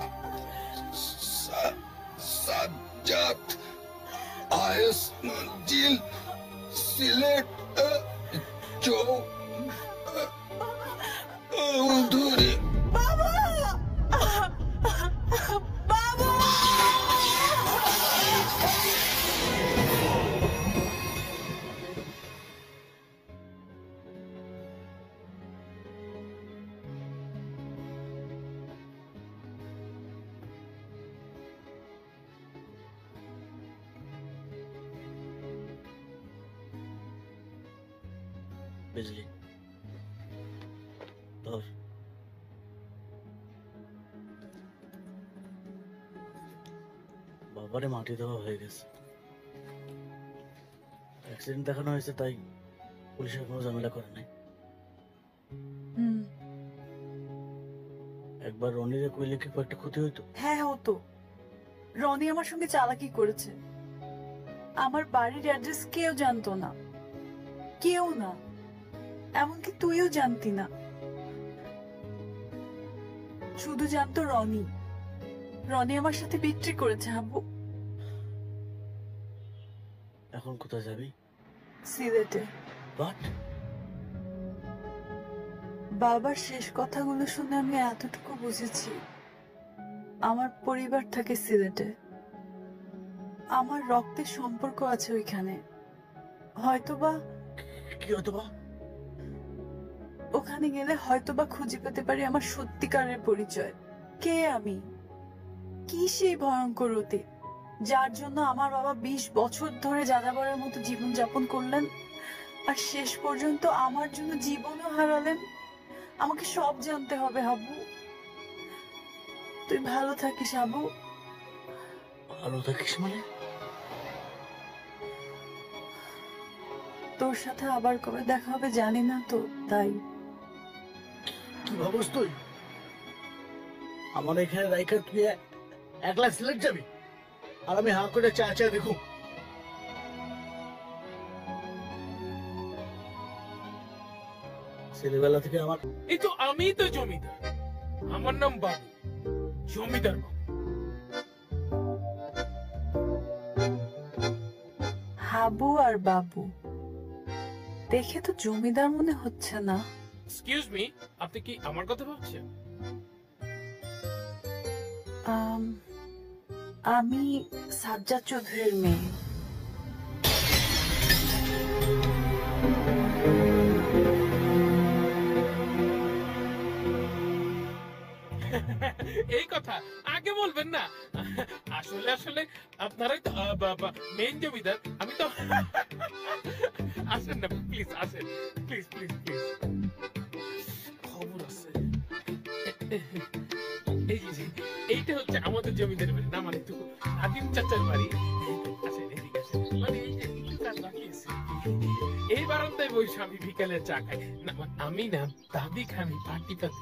সাজ্জাদ আয়েস মঞ্জিল, সিলেট চৌধুরী। বাবা বাবা, বিজলি ধর। বাবারে মাটি দেওয়া হয়ে গেছে। অ্যাক্সিডেন্ট দেখানো হয়েছে, তাই পুলিশের কোনো ঝামেলা করে নাই। একবার রনিরে কইলে কি একটা ক্ষতি হইতো? হ্যাঁ হতো। রনি আমার সঙ্গে চালাকি করেছে। আমার বাড়ির অ্যাড্রেস কেউ জানতো না, কেউ না, এমনকি তুইও জানতি না। শুধু জানতো রনি। রনি আমার সাথে বিক্রি করেছে আব্বু। এখন কোথায় যাবি? সিলেটে। বাট বাবার শেষ কথাগুলো শুনে আমি এতটুকু বুঝেছি, আমার পরিবার থাকে সিলেটে, আমার রক্তের সম্পর্ক আছে ওইখানে। হয়তোবা কি হয়তোবা? ওখানে গেলে হয়তোবা খুঁজে পেতে পারি আমার সত্যিকারের পরিচয়। কে আমি, কি সেই ভয়ঙ্কর অতীত যার জন্য আমার বাবা 20 বছর ধরে যাযাবরের মতো জীবন যাপন করলেন, আর শেষ পর্যন্ত আমার জন্য জীবনও হারালেন। আমাকে সব জানতে হবে হাবু। তুই ভালো থাকিস হাবু। ভালো থাকিস মানে? তোর সাথে আবার কবে দেখা হবে জানি না তো, তাই। কি ভাবস তুই? আমার এখানে রাইখা তুই একলা সিলেট যাবি? আর আমি হাঁ করে চা চা দেখুন। ছেলেবেলা থেকে আমার এই তো আমি তো জমিদার, আমার নাম বাবু, জমিদার বাবু। হাবু আর বাবু দেখে তো জমিদার মনে হচ্ছে না। এক্সকিউজ মি, আপনি কি আমার কথা ভাবছেন? আমি সাজ্জাদ চৌধুরীর মেয়ে। এই কথা আগে বলবেন না। আসলে আসলে আপনারাই তো মেন জমিদার, আমি তো। আসেন না প্লিজ, আসেন প্লিজ প্লিজ প্লিজ। খবর আছে, এইটা হচ্ছে আমাদের জমিদার বাড়ি, না মানে আদিম চাচার বাড়ি। আসেন এদিকে আসেন, মানে এই বারান্দায় বসে আমি বিকালে চা খাই না, আমি না দাদি খানি পাটি পাতি।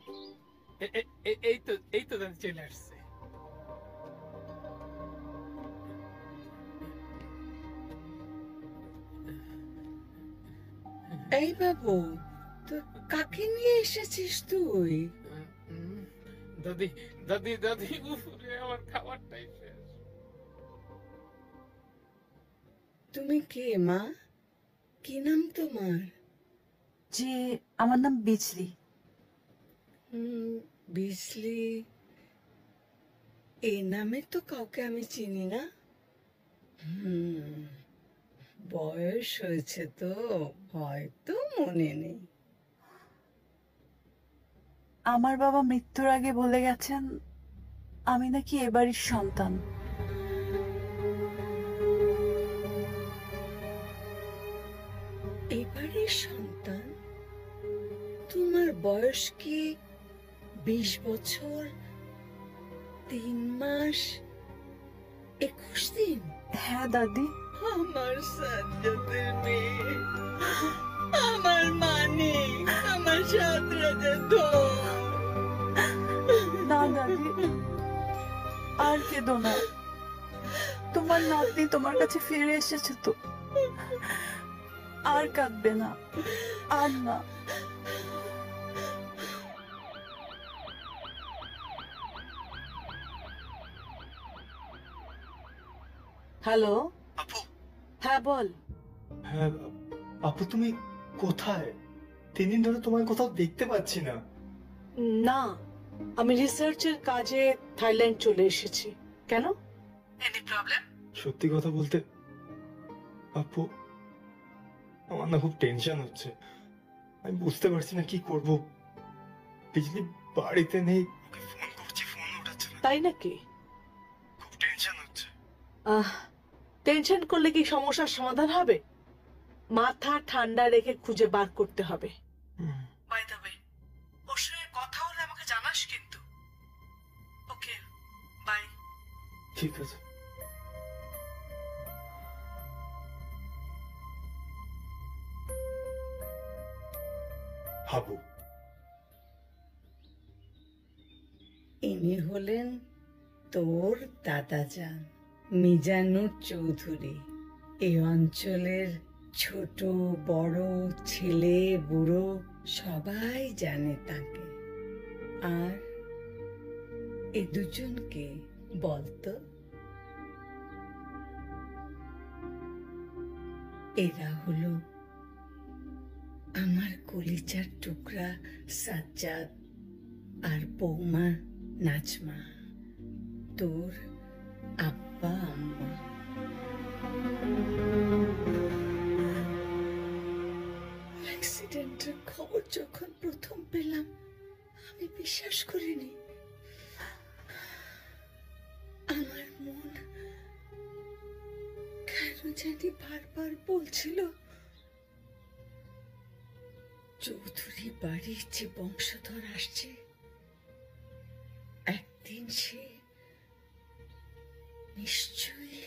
এই তো দাদি চলে আসছে। এই বাবু, তো কাকে নিয়ে এসেছিস তুই? দাদি দাদি দাদি, উপরে আমার খাবারটাই শেষ। তুমি কে মা? কি নাম তোমার? যে আমার নাম বিজলি। বিজলি, এই নামে তো কাউকে আমি চিনি না। বয়স হয়েছে তো, হয়তো মনে নেই। আমার বাবা মৃত্যুর আগে বলে গেছেন আমি নাকি এবাড়ির সন্তান। এবারের সন্তান? তোমার বয়স কি 20 বছর 3 মাস 21 দিন? হ্যাঁ দাদি। আমার সাজ্জাদের মেয়ে, আমার মানিক, আমার সাদরাজের ধন। না দাদি, আর কেঁদো না। তোমার নাতনি তোমার কাছে ফিরে এসেছে তো, আর কাঁদবে না, আর না। হ্যালো আপু। হ্যাঁ বল। হ্যাঁ আপু, তুমি কোথায়? 3 দিন ধরে তোমায় কোথাও দেখতে পাচ্ছি না। না, আমি রিসার্চের কাজে থাইল্যান্ড চলে এসেছি। কেন? Any problem? সত্যি কথা বলতে আপু, আমার না খুব টেনশন হচ্ছে। আমি বুঝতে পারছি না কি করব। বিজলি বাড়িতে নেই, ফোন করছি, ফোন উঠাচ্ছে না। তাই নাকি? খুব টেনশন হচ্ছে। টেনশন করলে কি সমস্যার সমাধান হবে? মাথা ঠান্ডা রেখে খুঁজে বার করতে হবে। বাই দ্য ওয়ে, ওর সঙ্গে কথা হলে আমাকে জানাস কিন্তু। Okay, bye. ঠিক আছে। হাবু। ইনি হলেন তোর দাদাজান মিজানুর চৌধুরী। এই অঞ্চলের ছোট বড় ছেলে বুড়ো সবাই জানে তাকে। আর এই দুজনকে বলতো? এরা হলো আমার কলিজার টুকরা সাজ্জাদ আর বৌমা নাজমা, তোর আব্বা আম্মা। অ্যাক্সিডেন্টের খবর যখন প্রথম পেলাম আমি বিশ্বাস করিনি। আমার মন কেন জানি বারবার বলছিল চৌধুরী বাড়ির যে বংশধর আসছে একদিন সে নিশ্চয়ই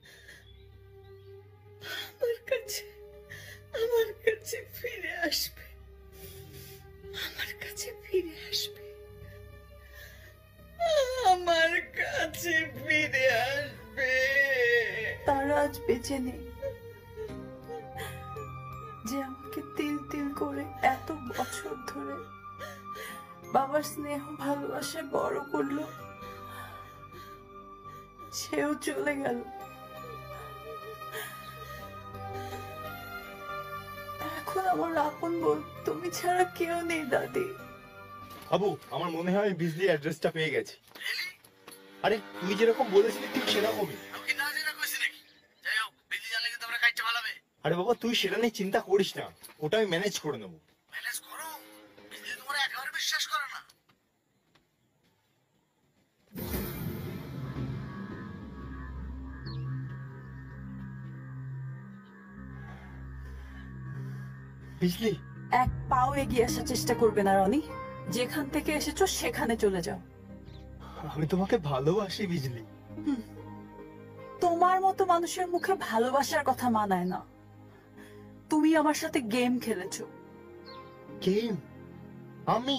আমার কাছে ফিরে আসবে, আমার কাছে ফিরে আসবে, আমার কাছে ফিরে আসবে। বেঁচে নেই যে আমাকে তিল তিল করে এত বছর ধরে বাবার স্নেহ ভালোবাসায় বড় করলো, সেও চলে গেল। এখন আমার আপন বল তুমি ছাড়া কেউ নেই দাদি। আবু, আমার মনে হয় বিজলি অ্যাড্রেসটা পেয়ে গেছি। আরে তুই যেরকম বলেছিলি ঠিক সেরকমই। আরে বাবা, তুই সেটা নিয়ে চিন্তা করিস না, ওটা আমি ম্যানেজ করে নেবো। বিশ্বাস করে না। বিজলি, এক পাও এগিয়ে আসার চেষ্টা করবে না রনি। যেখান থেকে এসেছো সেখানে চলে যাও। আমি তোমাকে ভালোবাসি বিজলি। তোমার মতো মানুষের মুখে ভালোবাসার কথা মানায় না। তুমি আমার সাথে গেম খেলেছো। গেম? আমি?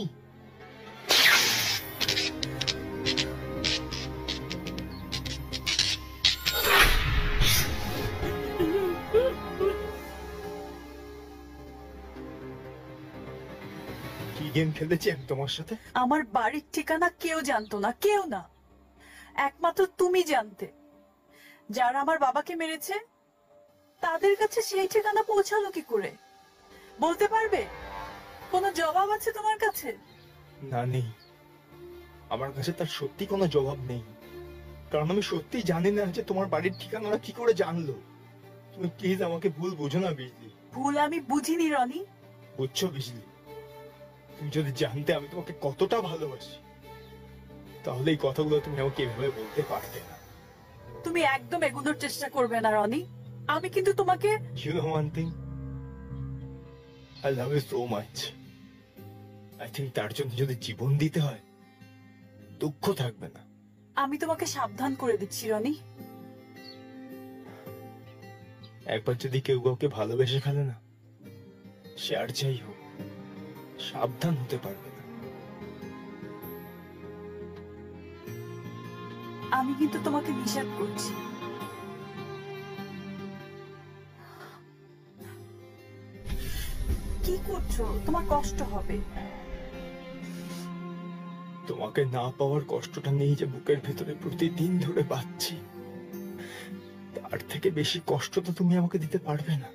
কি গেম খেলেছি আমি তোমার সাথে? আমার বাড়ির ঠিকানা কেউ জানতো না, কেউ না, একমাত্র তুমি জানতে। যারা আমার বাবাকে মেরেছে তাদের কাছে সেই ঠিকানা পৌঁছালো কি করে বলতে পারবে? কোনো জবাব আছে তোমার কাছে? না, নেই। আমার কাছে তার সত্যি কোনো জবাব নেই, কারণ আমি সত্যি জানি না যে তোমার বাড়ির ঠিকানাটা কি করে জানলো। তুমি প্লিজ আমাকে ভুল বুঝো না বিজলি। ভুল আমি বুঝিনি রনি। বুঝছো বিজলি, তুমি যদি জানতে আমি তোমাকে কতটা ভালোবাসি, তাহলে এই কথাগুলো তুমি আমাকে এভাবে বলতে পারতে না। তুমি একদম এগোনোর চেষ্টা করবে না রনি। আমি কিন্তু তোমাকে You know one thing? I love you so much. I think তার জন্য যদি জীবন দিতে হয়, দুঃখ থাকবে না। আমি তোমাকে সাবধান করে দিচ্ছি রনি। একবার যদি কেউ কাউকে ভালোবেসে ফেলে না, সে আর যাই হোক সাবধান হতে পারবে না। আমি কিন্তু তোমাকে নিষেধ করছি। কি করছো? তোমার কষ্ট হবে। তোমাকে না পাওয়ার কষ্টটা নেই যে বুকের ভেতরে প্রতিদিন ধরে পাচ্ছি, তার থেকে বেশি কষ্ট তো তুমি আমাকে দিতে পারবে না।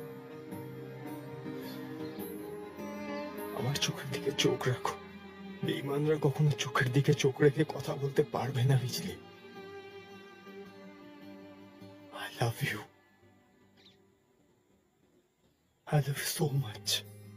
আমার চোখের দিকে চোখ রাখো। বেঈমানরা কখনো চোখের দিকে চোখ রেখে কথা বলতে পারবে না Bijli. I love you. I love you so much.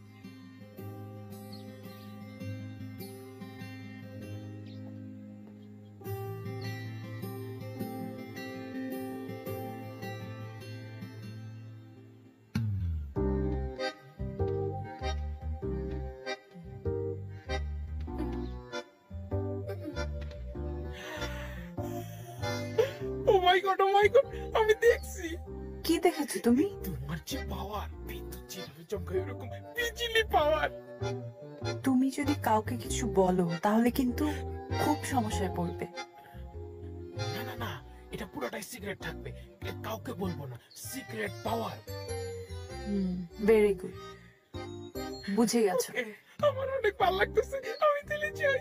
Oh my God, oh my God, আমি দেখছি। কি দেখেছো তুমি? তোমার যে পাওয়ার, বিদ্যুৎ যেভাবে চমকায় এরকম বিজলি পাওয়ার। তুমি যদি কাউকে কিছু বলো তাহলে কিন্তু খুব সমস্যায় পড়বে। না না না, এটা পুরোটাই সিক্রেট থাকবে, এটা কাউকে বলবো না। সিক্রেট পাওয়ার। ভেরি গুড, বুঝে গেছো। আমার অনেক ভালো লাগতেছে, আমি তাহলে যাই।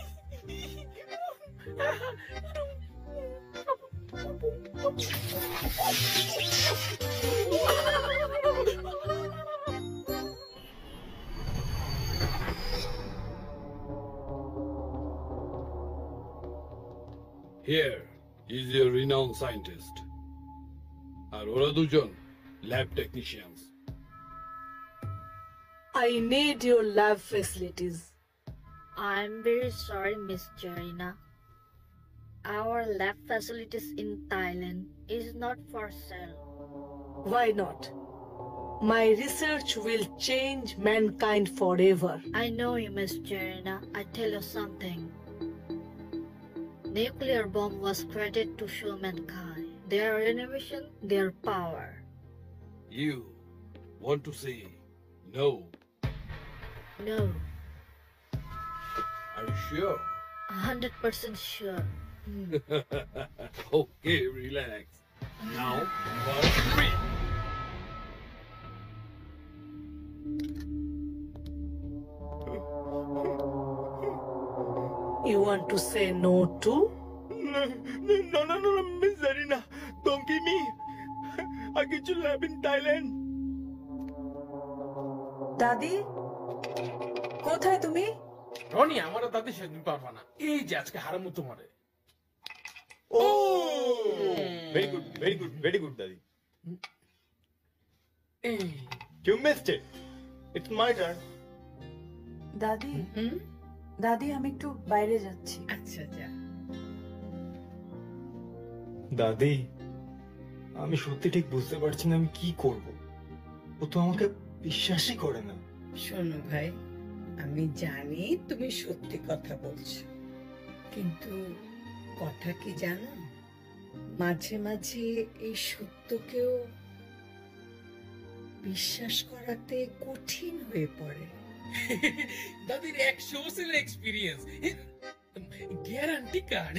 Here is your renowned scientist. আর ওরা দুজন lab technicians. I need your lab facilities. I'm very sorry, Miss Jarina. Our lab facilities in Thailand is not for sale. Why not? My research will change mankind forever. I know you, Miss Jarina. I tell you something. Nuclear bomb was created to show mankind their innovation, their power. You want to say no? No, Are you sure? 100% sure. Okay, relax. Now, verse 3. You want to say no to? No, Miss Zarina. Don't give me. I get you lab in Thailand. দাদি কোথায় তুমি? রনি আমার দাদি সেদিন পারবা না, এই যে আজকে হারামু তোমারে। Very good, Daddy. You missed it. It's my turn. দাদি দাদি আমি একটু বাইরে যাচ্ছি। আচ্ছা যা। দাদি আমি সত্যি ঠিক বুঝতে পারছি না আমি কি করব। ও তো আমাকে বিশ্বাসই করে না। শোনো ভাই, আমি জানি তুমি সত্যি কথা বলছো, কিন্তু কথা কি জানো, মাঝে মাঝে এই সত্যকেও বিশ্বাস করাতে কঠিন হয়ে পড়ে। দাদির 100 বছরের এক্সপিরিয়েন্স, গ্যারান্টি কার্ড।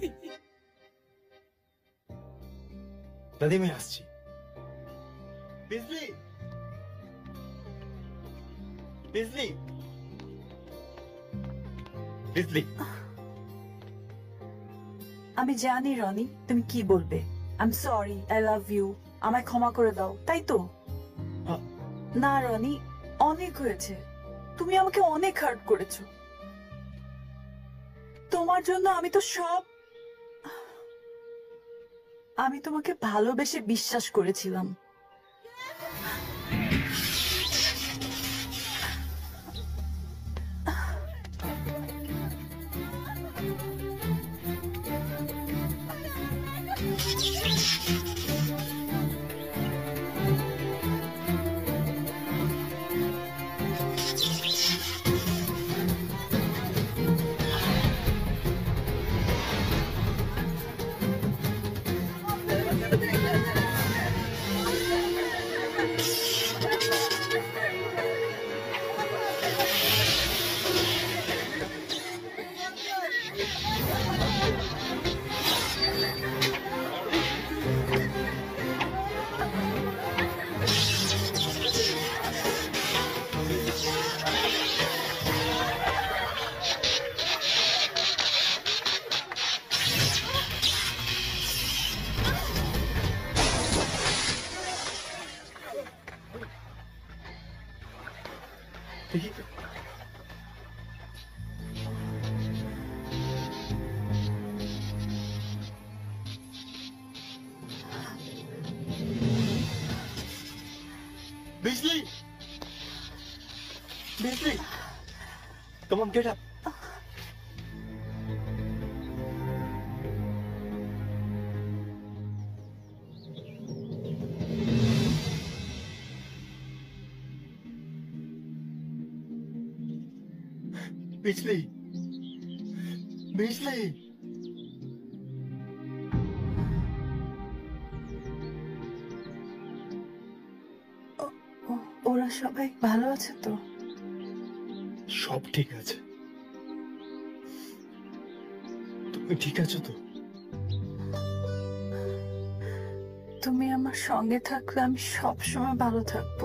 দাদি আমি আসছি। Bisley! আমি জানি রনি তুমি কি বলবে। I am sorry, I love you, আমায় ক্ষমা করে দাও, তাই তো? না রনি, অনেক হয়েছে, তুমি আমাকে অনেক হার্ট করেছো। তোমার জন্য আমি তোমাকে ভালোবেসে বিশ্বাস করেছিলাম। Bisley! Come on, get up. Bisley! ওরা সবাই ভালো আছে তো? সব ঠিক আছে। তুমি ঠিক আছো তো? তুমি আমার সঙ্গে থাকলে আমি সব সময় ভালো থাকবো।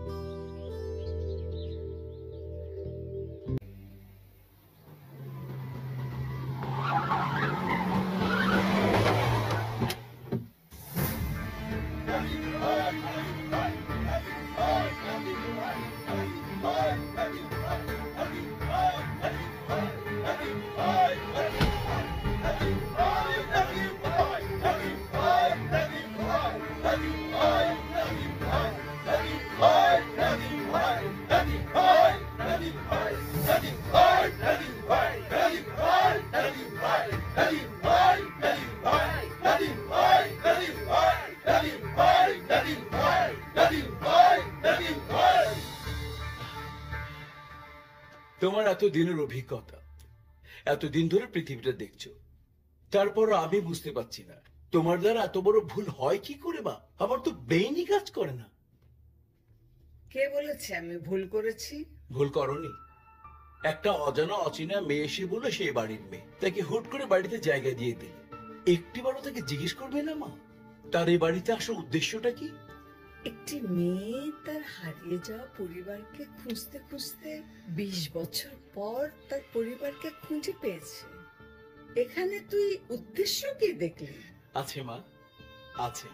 তোমার এতদিনের অভিজ্ঞতা, এতদিন ধরে পৃথিবীটা দেখছো, তারপর আমি বুঝতে পারছি না তোমার দ্বারা এত বড় ভুল হয় কি করে। বা আমার তো ব্রেইনই কাজ করে না। কে বলেছে আমি ভুল করেছি? ভুল করনি। একটা অজানা অচেনা মেয়ে এসে বলে সেই বাড়ির মেয়ে, তাকে হুট করে বাড়িতে জায়গা দিয়ে দিলে, একটিবারও তাকে জিজ্ঞেস করবে না মা তার এই বাড়িতে আসার উদ্দেশ্যটা কি? একটি মেয়ে তার হারিয়ে যাওয়া পরিবারকে খুঁজতে খুঁজতে 20 বছর পর তার পরিবারকে খুঁজে পেয়েছে। এখানে তুই উদ্দেশ্য কি দেখলি? আছে মা, আছে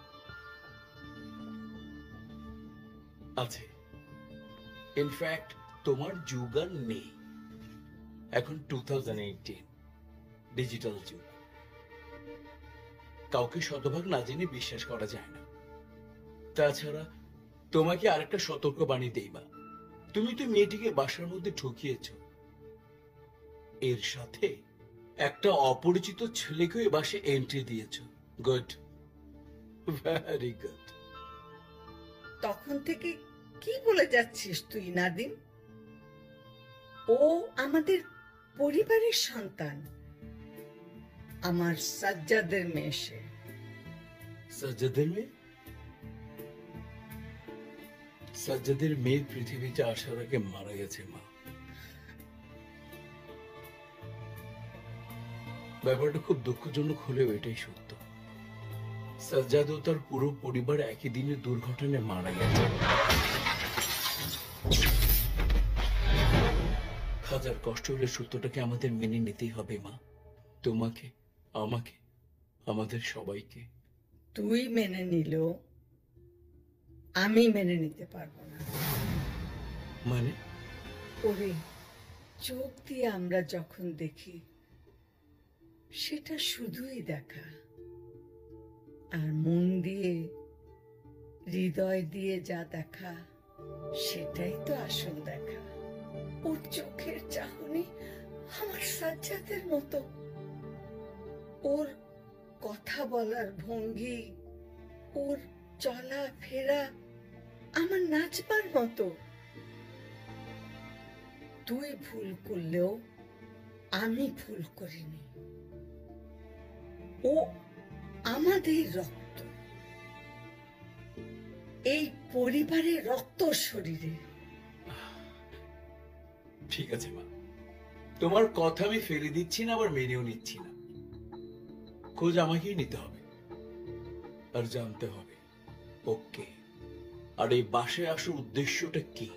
আছে। ইনফ্যাক্ট তোমার যুগ আর নেই। এখন 2018 ডিজিটাল যুগ। কাউকে শতভাগ না জেনে বিশ্বাস করা যায় না। তাছাড়া তোমাকে আরেকটা সতর্ক বাণী দেই মা, তুমি তো মেয়েটিকে বাসার মধ্যে ঠকিয়েছ, এর সাথে একটা অপরিচিত ছেলেকে এ বাসে এন্ট্রি দিয়েছ। Good, very good. তখন থেকে কি বলে যাচ্ছিস তুই নাদিম? ও আমাদের পরিবারের সন্তান, আমার সাজ্জাদের মেয়ে। সে সাজ্জাদের মেয়ে? সাজ্জাদের মেয়ে পৃথিবীতে আসার আগে মারা গেছে মা। ব্যাপারটা খুব দুঃখজনক হলেও এটাই সত্য। সাজ্জাদ ও তার পুরো পরিবার একই দিনে দুর্ঘটনায় মারা গেছে। হাজার কষ্ট হলে সত্যটাকে আমাদের মেনে নিতেই হবে মা। তোমাকে, আমাকে, আমাদের সবাইকে। তুই মেনে নিলেও আমি মেনে নিতে পারবো না। মানে? ওরে, চোখ দিয়ে আমরা যখন দেখি সেটা শুধুই দেখা, আর মন দিয়ে, হৃদয় দিয়ে যা দেখা সেটাই তো আসল দেখা। ওর চোখের চাহনি আমার সাজ্জাদের মতো, ওর কথা বলার ভঙ্গি, ওর চলা ফেরা আমার নাচবার মতো। তুই ভুল করলেও আমি ভুল করিনি। ও আমাদের রক্ত, এই পরিবারের রক্ত শরীরে। ঠিক আছে মা, তোমার কথা আমি ফেলে দিচ্ছি না, আবার মেনেও নিচ্ছি না। খোঁজ আমাকেই নিতে হবে আর জানতে হবে ওকে আর এই বাসায় আসার উদ্দেশ্যটা কি।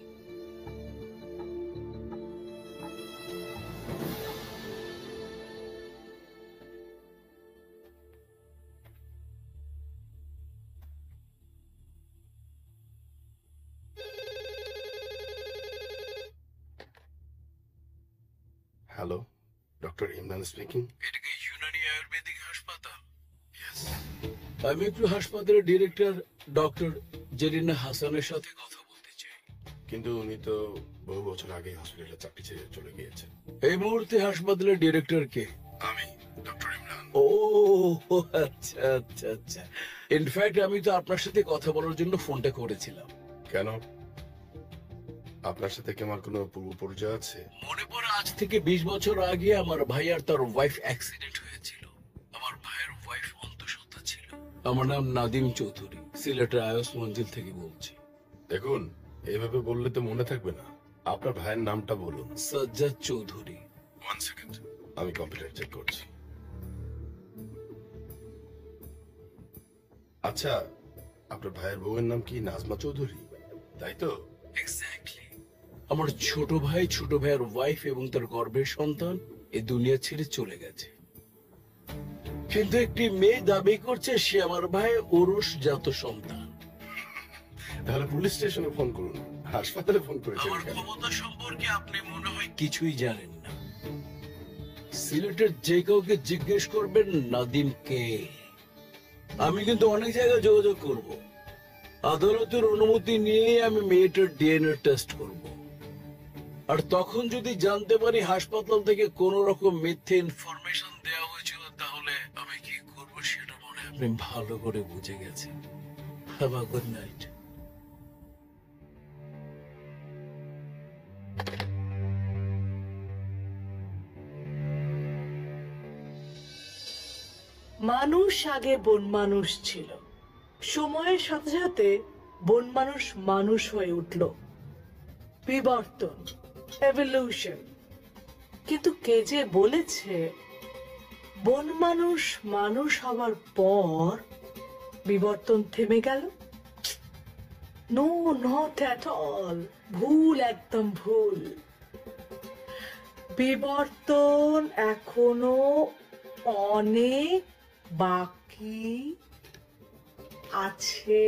Hello, doctor Imran speaking. এটা কি ইউনানি আয়ুর্বেদিক হাসপাতাল? আমি একটু হাসপাতালের ডিরেক্টর ডক্টর জেরিনা হাসানের সাথে কথা বলতে চাই। কিন্তু উনি তো বহু বছর আগে হসপিটালে চাকরি ছেড়ে চলে গিয়েছেন। এই মুহূর্তে হাসপাতালের ডিরেক্টর কে? আমি, ডক্টর ইমরান। ও আচ্ছা আচ্ছা আচ্ছা। ইনফ্যাক্ট আমি তো আপনার সাথে কথা বলার জন্য ফোনটা করেছিলাম। কেন, আপনার সাথে কি আমার কোনো পূর্ব পরিচয় আছে? মনে পড়ে আজ থেকে 20 বছর আগে আমার ভাই আর তার ওয়াইফ অ্যাক্সিডেন্ট হয়েছিল। আমার ভাইয়ের ওয়াইফ অন্তঃসত্ত্বা ছিল। আমার নাম নাদিম চৌধুরী, সিলেটের আয়স মঞ্জিল থেকে বলছি। দেখুন, এইভাবে বললে তো মনে থাকবে না। আপনার ভাইয়ের নামটা বলুন। সাজ্জাদ চৌধুরী। 1 সেকেন্ড, আমি কম্পিউটার চেক করছি। আচ্ছা, আপনার ভাইয়ের বউয়ের নাম কি নাজমা চৌধুরী, তাই তো? এক্স্যাক্টলি। আমার ছোট ভাই, ছোট ভাইয়ের ওয়াইফ এবং তার গর্ভের সন্তান এই দুনিয়া ছেড়ে চলে গেছে, কিন্তু একটি মেয়ে দাবি করছে সে আমার ভাই ওরস জাত সন্তান। তাহলে পুলিশ স্টেশনে ফোন করুন, হাসপাতালে ফোন করেছেন আমার কেন? ক্ষমতা সম্পর্কে আপনি মনে হয় কিছুই জানেন না। সিলেটের যে কাউকে জিজ্ঞেস করবেন নাদিম কে। আমি কিন্তু অনেক জায়গায় যোগাযোগ করব, আদালতের অনুমতি নিয়ে আমি মেয়েটার ডিএনএ টেস্ট করব, আর তখন যদি জানতে পারি হাসপাতাল থেকে কোন রকম মিথ্যে ইনফরমেশন দেওয়া হয়েছিল, তাহলে আমি কি করব সেটা মনে হয় আপনি ভালো করে বুঝে গেছেন। Have a good night. মানুষ আগে বন মানুষ ছিল, সময়ের সাথে সাথে বন মানুষ মানুষ হয়ে উঠল। বিবর্তন, এভলিউশন। কিন্তু কে যে বলেছে বন মানুষ মানুষ হওয়ার পর বিবর্তন থেমে গেল? No, not at all. ভুল, একদম ভুল। বিবর্তন এখনো অনেক বাকি আছে।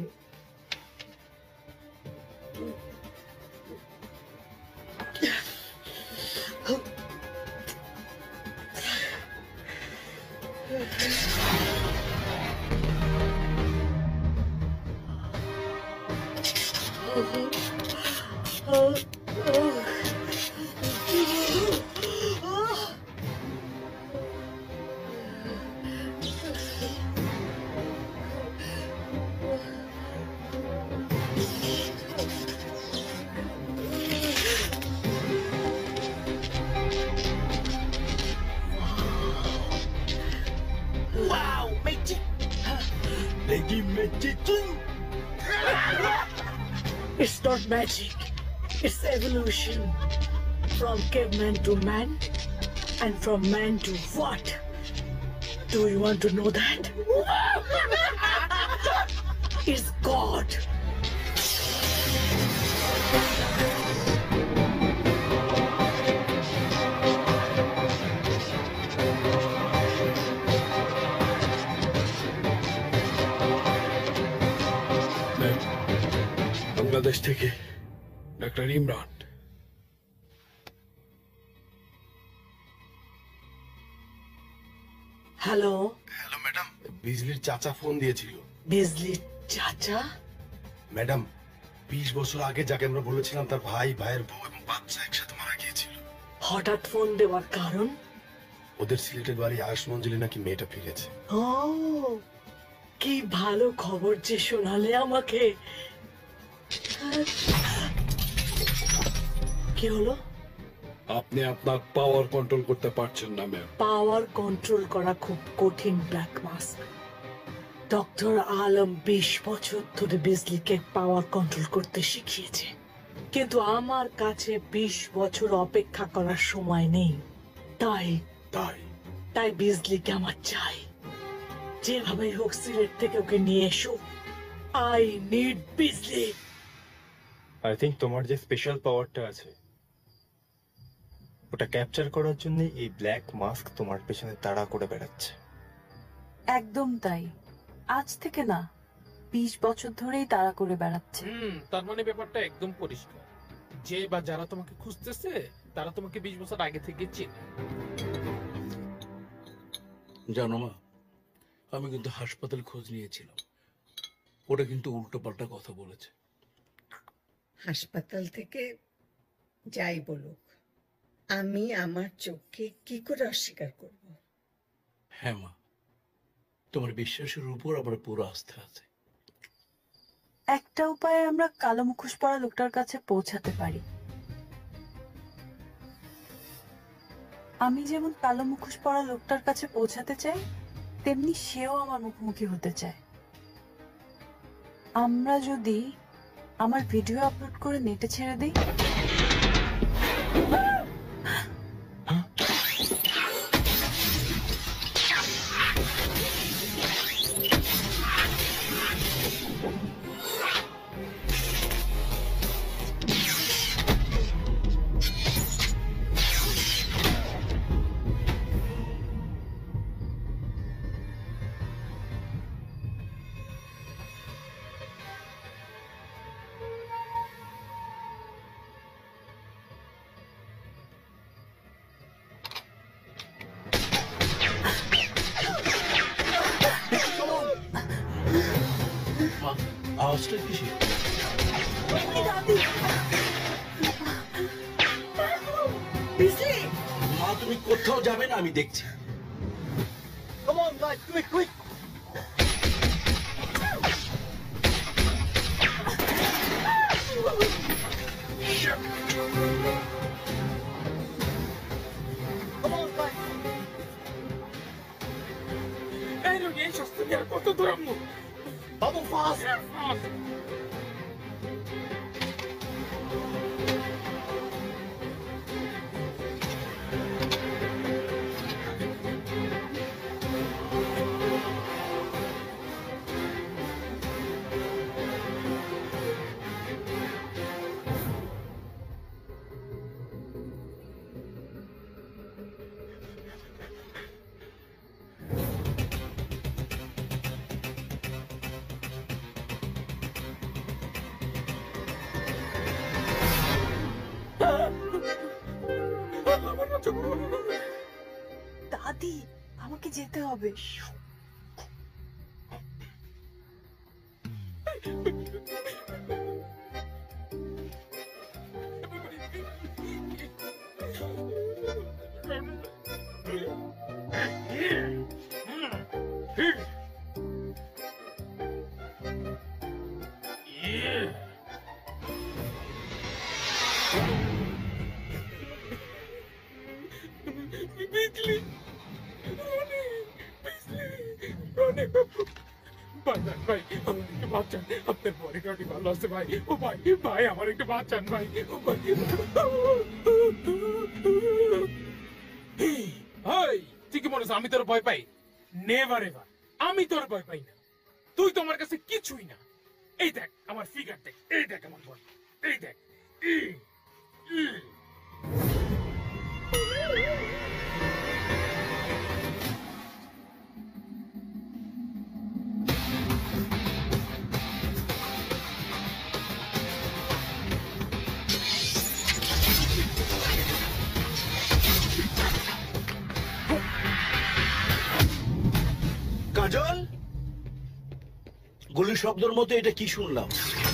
Wow, magic! Lady magic! It's not magic. It's evolution. From caveman to man, and from man to what? Do you want to know that? It's God. Bangladesh থেকে ডাক্তার ইমরান। হ্যালো, হ্যালো ম্যাডাম, বিজলির চাচা ফোন দিয়েছিল। বিজলি চাচা? ম্যাডাম, 20 বছর আগে যাকে আমরা বলেছিলাম তার ভাই, ভাইয়ের বউ এবং বাচ্চা একসাথে মারা গিয়েছিল। হঠাৎ ফোন দেওয়ার কারণ? ওদের সিলেটের বাড়ি আয়ুষ মঞ্জিলে নাকি মেয়েটা ফিরেছে। ও, কি ভালো খবর যে শোনালে আমাকে। কি হলো? আপনি আপনার পাওয়ার কন্ট্রোল করতে পারছেন না ম্যাম। পাওয়ার কন্ট্রোল করা খুব কঠিন, ব্ল্যাক মাস্ক। ডক্টর আলম 20 বছর ধরে বিজলিকে পাওয়ার কন্ট্রোল করতে শিখিয়েছে, কিন্তু আমার কাছে 20 বছর অপেক্ষা করার সময় নেই। তাই তাই তাই বিজলিকে আমার চাই। যেভাবে হোক সিলেট থেকে ওকে নিয়ে এসো। I need Bijli. I think তোমার যে স্পেশাল পাওয়ারটা আছে ওটা ক্যাপচার করার জন্য এই ব্ল্যাক মাস্ক তোমার পেছনে তাড়া করে বেড়াচ্ছে। একদম তাই। আজ থেকে না, 20 বছর ধরেই তাড়া করে বেড়াচ্ছে। তার মানে ব্যাপারটা একদম পরিষ্কার। যে বা যারা তোমাকে খুঁজতেছে তারা তোমাকে 20 বছর আগে থেকে চেনে। জানো মা, আমি কিন্তু হাসপাতাল খোঁজ নিয়েছিলাম, ওরা কিন্তু উল্টো পাল্টা কথা বলেছে। হাসপাতাল থেকে যাই বলুক, আমি আমার চোখকে কি করে অস্বীকার করব? হ্যাঁ মা, তোমার বিশ্বাসের উপর আমার পুরো আস্থা আছে। একটা উপায়ে আমরা কালো মুখোশ পরা লোকটার কাছে পৌঁছাতে পারি। আমি যেমন কালো মুখোশ পরা লোকটার কাছে পৌঁছাতে চাই, তেমনি সেও আমার মুখোমুখি হতে চায়। আমরা যদি আমার ভিডিও আপলোড করে নেটে ছেড়ে দিই, আওয়াজটা কিসে? মা, তুমি কোথাও যাবে না, আমি দেখছি। Come on, guys, quick, quick! Come on, guys! এই রোগী এই স্বাস্থ্য নিয়ে আর কত দূর আম্মু? বাবু, fast! আমাকে যেতে হবে। ভাই আমার একটু বাঁচান, আপনার বডিগার্ডই ভালো আছে ভাই। ও ভাই ভাই আমার একটু বাঁচান ভাই। ও ভাই তুই কি মনে হচ্ছে আমি তোর ভয় পাই? নেভার এভার, আমি তোর ভয় পাই না। তুই তো আমার কাছে কিছুই না। এই দেখ আমার ফিগার দেখ, এই দেখ আমার বডি, এই দেখ। কাজল, গুলির শব্দের মতো এটা কি শুনলাম?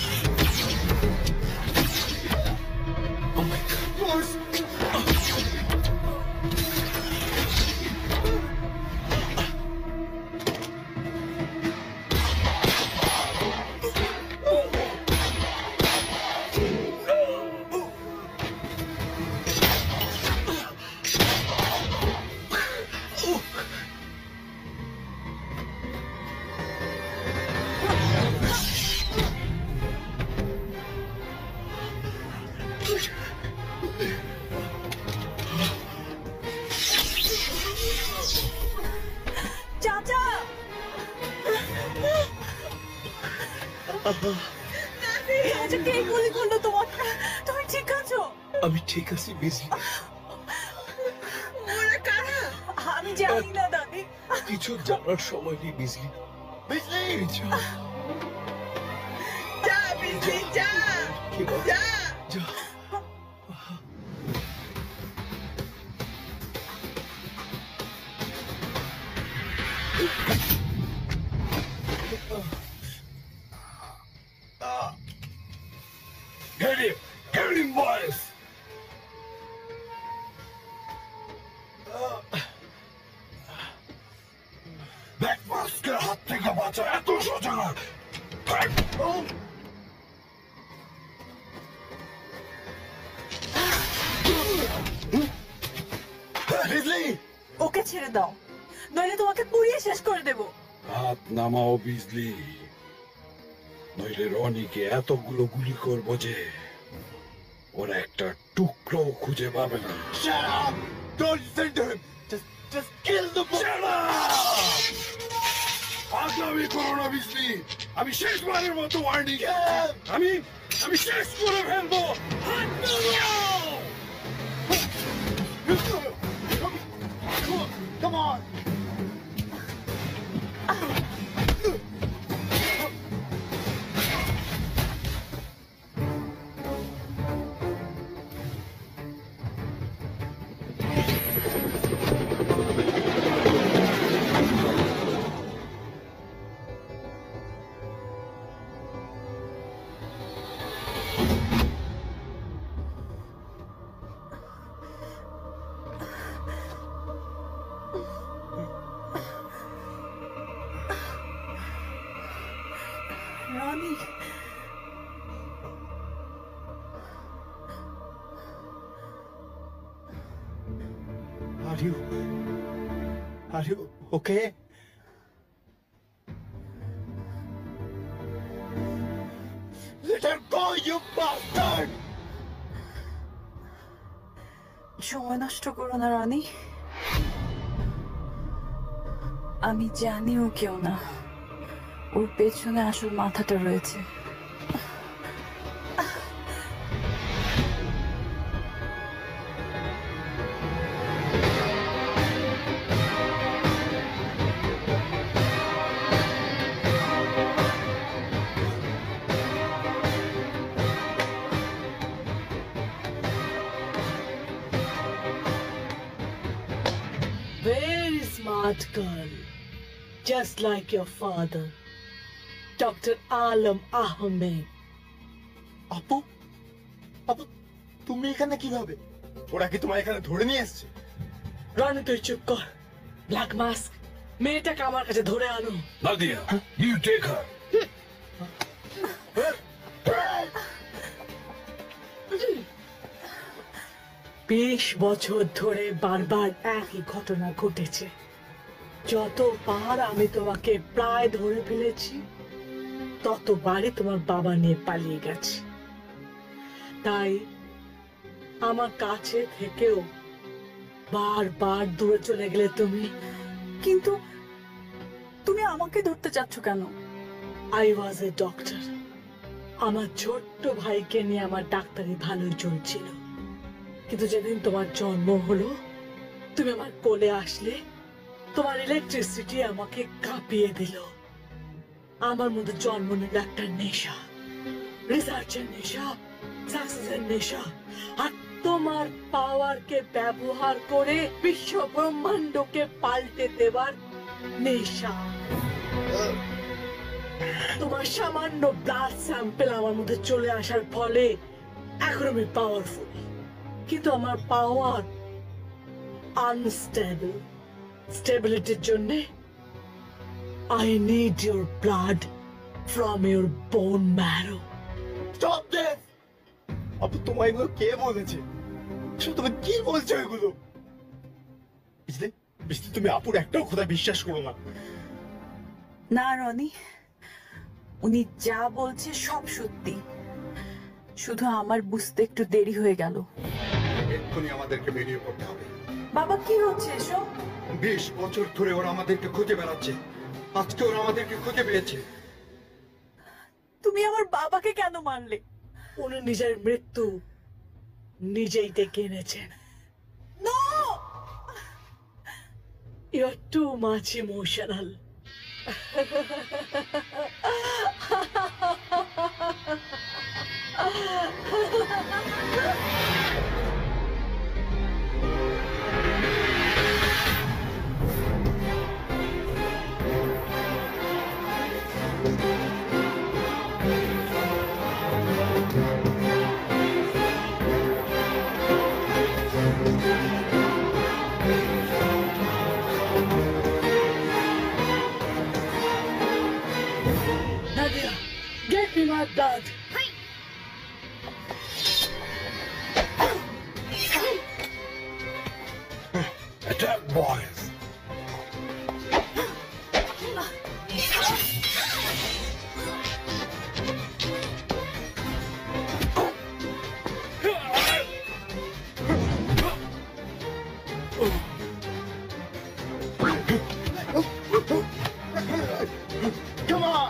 চাচা, চাচা কে গুলি করলো তোমাকে? তুমি ঠিক আছো? আমি ঠিক আছি বিজলি। ওরা কারা? আমি জানি না দাদি। কিছু জানার সময় নেই বিজলি। বিজলি, যা বিজলি, যা যা যা। Get him! Get him, boys! ব্যাকমাস্কের হাত থেকে বাঁচা এত সোজা না। ওকে ছেড়ে দাও, নইলে তোমাকে পুড়িয়ে শেষ করে দেবো। হাত নামাও বিজলি, নইলে রনিকে এতগুলো গুলি করবো যে ওরা একটা টুকরো খুঁজে পাবে না। Shut up! Don't listen to him! Just kill the boy! Shut up! পাগলামি করো না বিজলি, আমি শেষবারের মতো ওয়ার্নিং। আমি শেষ করে ফেলবো। হাত নামাও! Come on! Ronnie. Are you okay? Let her go, you bastard! সময় নষ্ট করো না রনি। আমি জানি ও কেউ না, ওর পেছনে আসল মাথাটা রয়েছে। Very smart. smart girl, just like your father, Dr. Alam Ahmed. আপু আপু তুমি এখানে কিভাবে? ওরা কি তোমার এখানে ধরে নিয়ে এসেছে? রনি তুই চুপ কর। ব্ল্যাক মাস্ক, মেয়েটাকে আমার কাছে ধরে আনো। Nadia, you take her. 20 বছর ধরে বারবার একই ঘটনা ঘটেছে। যতবার আমি তোমাকে প্রায় ধরে ফেলেছি, ততবারই তোমার বাবা নিয়ে পালিয়ে গেছে। তাই আমার কাছে থেকেও বারবার দূরে চলে গেলে তুমি। কিন্তু তুমি আমাকে ধরতে চাচ্ছ কেন? I was a doctor. আমার ছোট্ট ভাইকে নিয়ে আমার ডাক্তারি ভালোই চলছিল, কিন্তু যেদিন তোমার জন্ম হলো, তুমি আমার কোলে আসলে, তোমার ইলেকট্রিসিটি আমাকে কাঁপিয়ে দিল। আমার মধ্যে জন্ম নিল একটা নেশা, রিসার্চের নেশা, সাকসেসের নেশা, আর তোমার পাওয়ারকে ব্যবহার করে বিশ্ব ব্রহ্মাণ্ডকে পাল্টে দেওয়ার নেশা। তোমার সামান্য ব্লাড স্যাম্পল আমার মধ্যে চলে আসার ফলে এখন আমি পাওয়ারফুল, কিন্তু আমার পাওয়ার আনস্টেবল। স্টেবিলিটির জন্য I need your blood from your bone marrow. Stop this! আপু তোমায় এগুলো কে বলেছে? তুমি কি বলছো এগুলো? বিজলি তুমি আপুর একটাও কথা বিশ্বাস করো না। না রনি, উনি যা বলছে সব সত্যি, শুধু আমার বুঝতে একটু দেরি হয়ে গেল। এক্ষুনি আমাদেরকে বেরিয়ে পড়তে হবে। বাবা কি হচ্ছে এসব? 20 বছর ধরে ওরা আমাদেরকে খুঁজে বেড়াচ্ছে, আজকে ওরা আমাদেরকে খুঁজে পেয়েছে। তুমি আমার বাবাকে কেন মারলে? উনি নিজের মৃত্যু নিজেই ডেকে এনেছেন। No! You're too much emotional. Nadia, get me my blood. Attack, boys. Come on!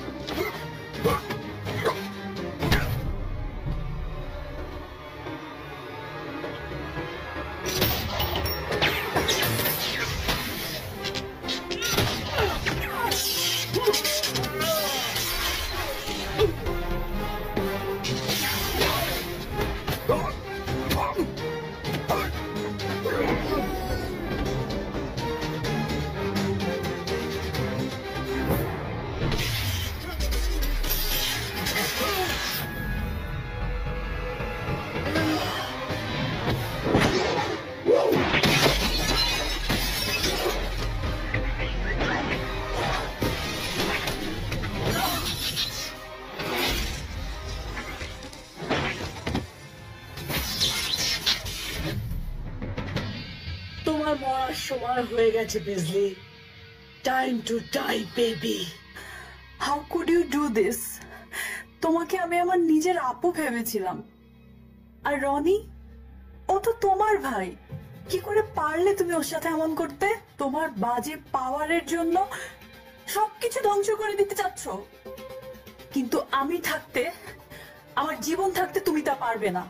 তোমার মরার সময় হয়ে গেছে Bijli. Time to die baby. How could you do this? তোমাকে আমি আমার নিজের আপু ভেবেছিলাম, আর রনি, ও তো তোমার ভাই। কি করে পারলে তুমি ওর সাথে এমন করতে? তোমার বাজে পাওয়ারের জন্য সবকিছু ধ্বংস করে দিতে চাচ্ছ, কিন্তু আমি থাকতে, আমার জীবন থাকতে তুমি তা পারবে না।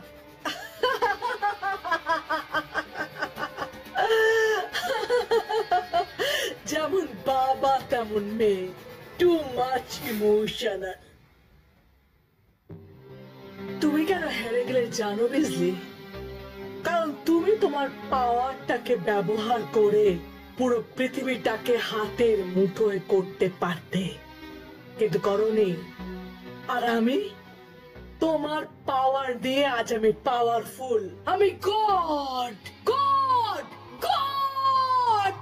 যেমন বাবা তেমন মেয়ে, টু মাচ ইমোশনাল। তুমি কেন হেরে গেলে জানো বিজলি? কারণ তুমি তোমার পাওয়ারটাকে ব্যবহার করে পুরো পৃথিবীটাকে হাতের মুঠোয় করতে পারতে, কিন্তু করনি। আর আমি তোমার পাওয়ার দিয়ে আজ আমি পাওয়ারফুল। আমি গড গড গড।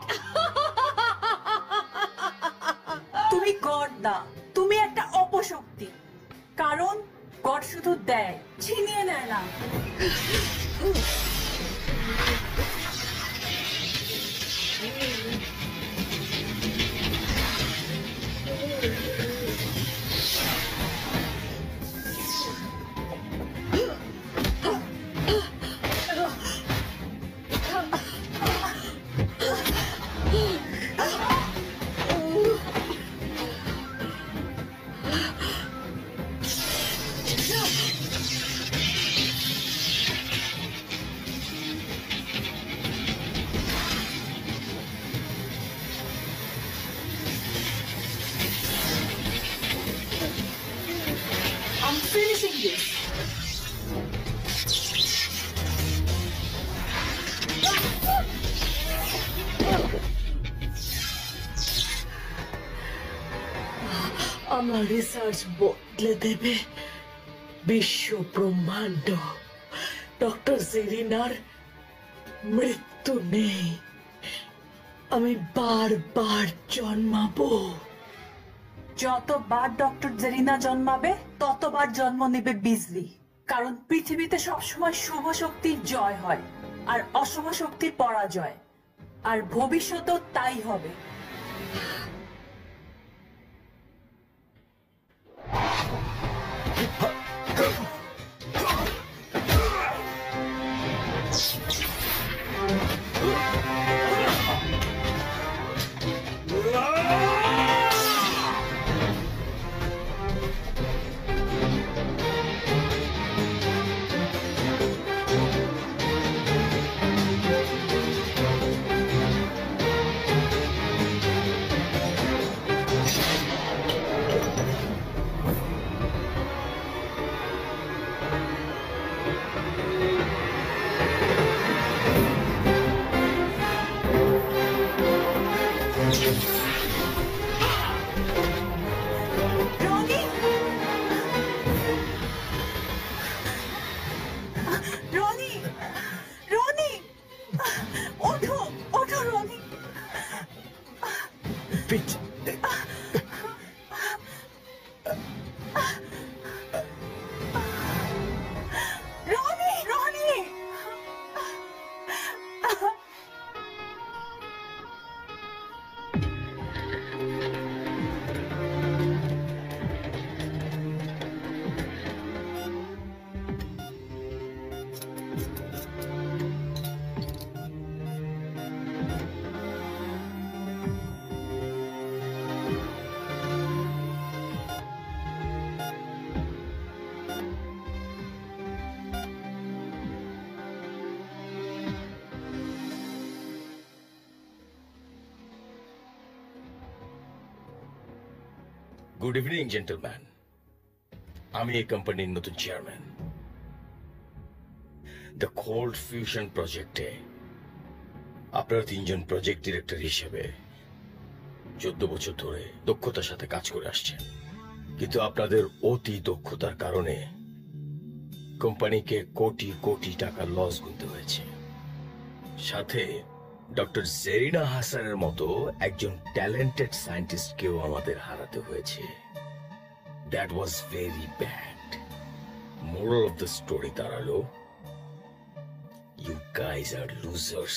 তুমি গড না, তুমি একটা অপশক্তি। কারণ গড শুধু দেয়, ছিনিয়ে নেয় না। I'm finishing this. আমার রিসার্চ বদলে দেবে বিশ্ব ব্রহ্মাণ্ড। ডক্টর জেরিনার মৃত্যু নেই, আমি বারবার জন্মাবো। যতবার ডক্টর জেরিনা জন্মাবে ততবার জন্ম নেবে বিজলি। কারণ পৃথিবীতে সবসময় শুভ শক্তির জয় হয় আর অশুভ শক্তির পরাজয়, আর ভবিষ্যতেও তাই হবে। গুড ইভিনিং জেন্টলম্যান, আমি এই কোম্পানির নতুন চেয়ারম্যান। দ্য কোল্ড ফিউশন প্রজেক্টে আপনারা তিনজন প্রজেক্ট ডিরেক্টর হিসেবে 14 বছর ধরে দক্ষতার সাথে কাজ করে আসছেন, কিন্তু আপনাদের অতি দক্ষতার কারণে কোম্পানিকে কোটি কোটি টাকা লস গুনতে হয়েছে। সাথে ডক্টর জেরিনা হাসানের মতো একজন ট্যালেন্টেড সায়েন্টিস্টকেও আমাদের হারাতে হয়েছে। That was very bad. Moral of the story দাঁড়ালো, you guys are losers.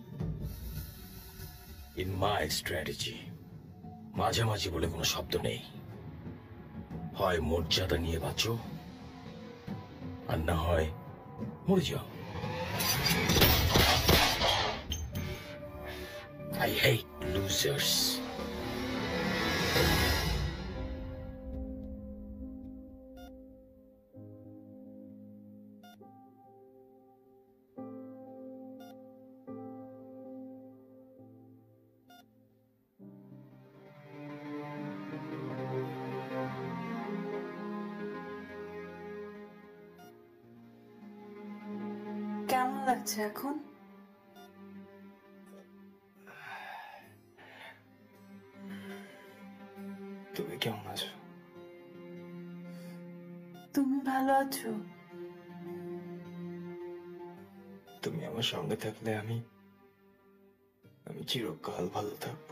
In my strategy মাঝামাঝি বলে কোনো শব্দ নেই। হয় মর্যাদা নিয়ে বাঁচো, আর না হয় মরে যাও। I hate losers. কেমন লাগছে এখন? তুমি ভালো আছো? তুমি আমার সঙ্গে থাকলে আমি চিরকাল ভালো থাকবো।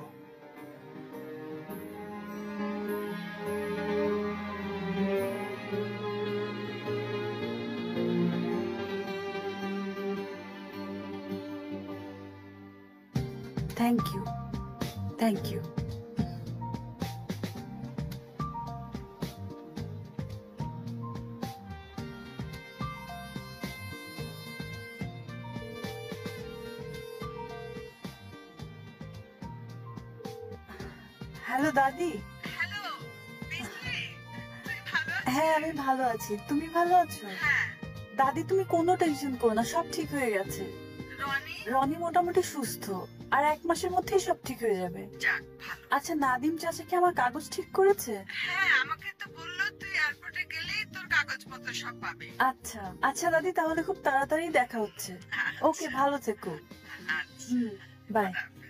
Thank you, thank you. Hello দাদি। হ্যাঁ আমি ভালো আছি, তুমি ভালো আছো? দাদি তুমি কোনো টেনশন করো না, সব ঠিক হয়ে গেছে। রনি মোটামুটি সুস্থ, আর 1 মাসের মধ্যেই সব ঠিক হয়ে যাবে। আচ্ছা নাদিম চাচা কি আমার কাগজ ঠিক করেছে? হ্যাঁ আমাকে তো বললো তুই এয়ারপোর্টে গেলেই তোর কাগজপত্র সব পাবে। আচ্ছা আচ্ছা দাদি, তাহলে খুব তাড়াতাড়ি দেখা হচ্ছে। ওকে, ভালো থেকো। বাই।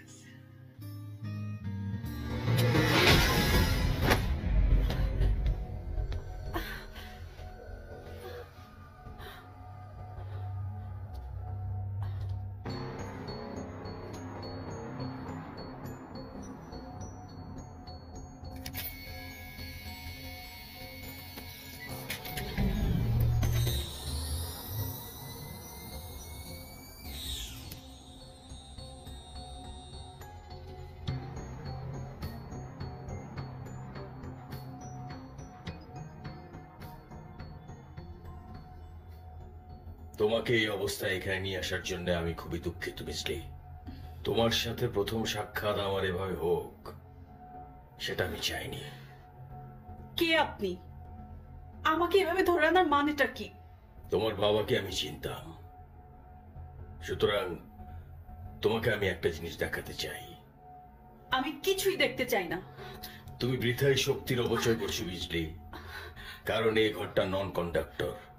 তোমাকে এই অবস্থায় এখানে নিয়ে আসার জন্য আমি খুবই দুঃখিত মিসলি। তোমার সাথে প্রথম সাক্ষাৎ আমার এভাবে হোক সেটা আমি চাইনি। কে আপনি? আমাকে এভাবে ধরে আনার মানেটা কি? তোমার বাবাকে আমি চিনতাম, সুতরাং তোমাকে আমি একটা জিনিস দেখাতে চাই। আমি কিছুই দেখতে চাই না। তুমি বৃথাই শক্তির অপচয় করছো মিসলি, কারণ এই ঘরটা নন কন্ডাক্টর।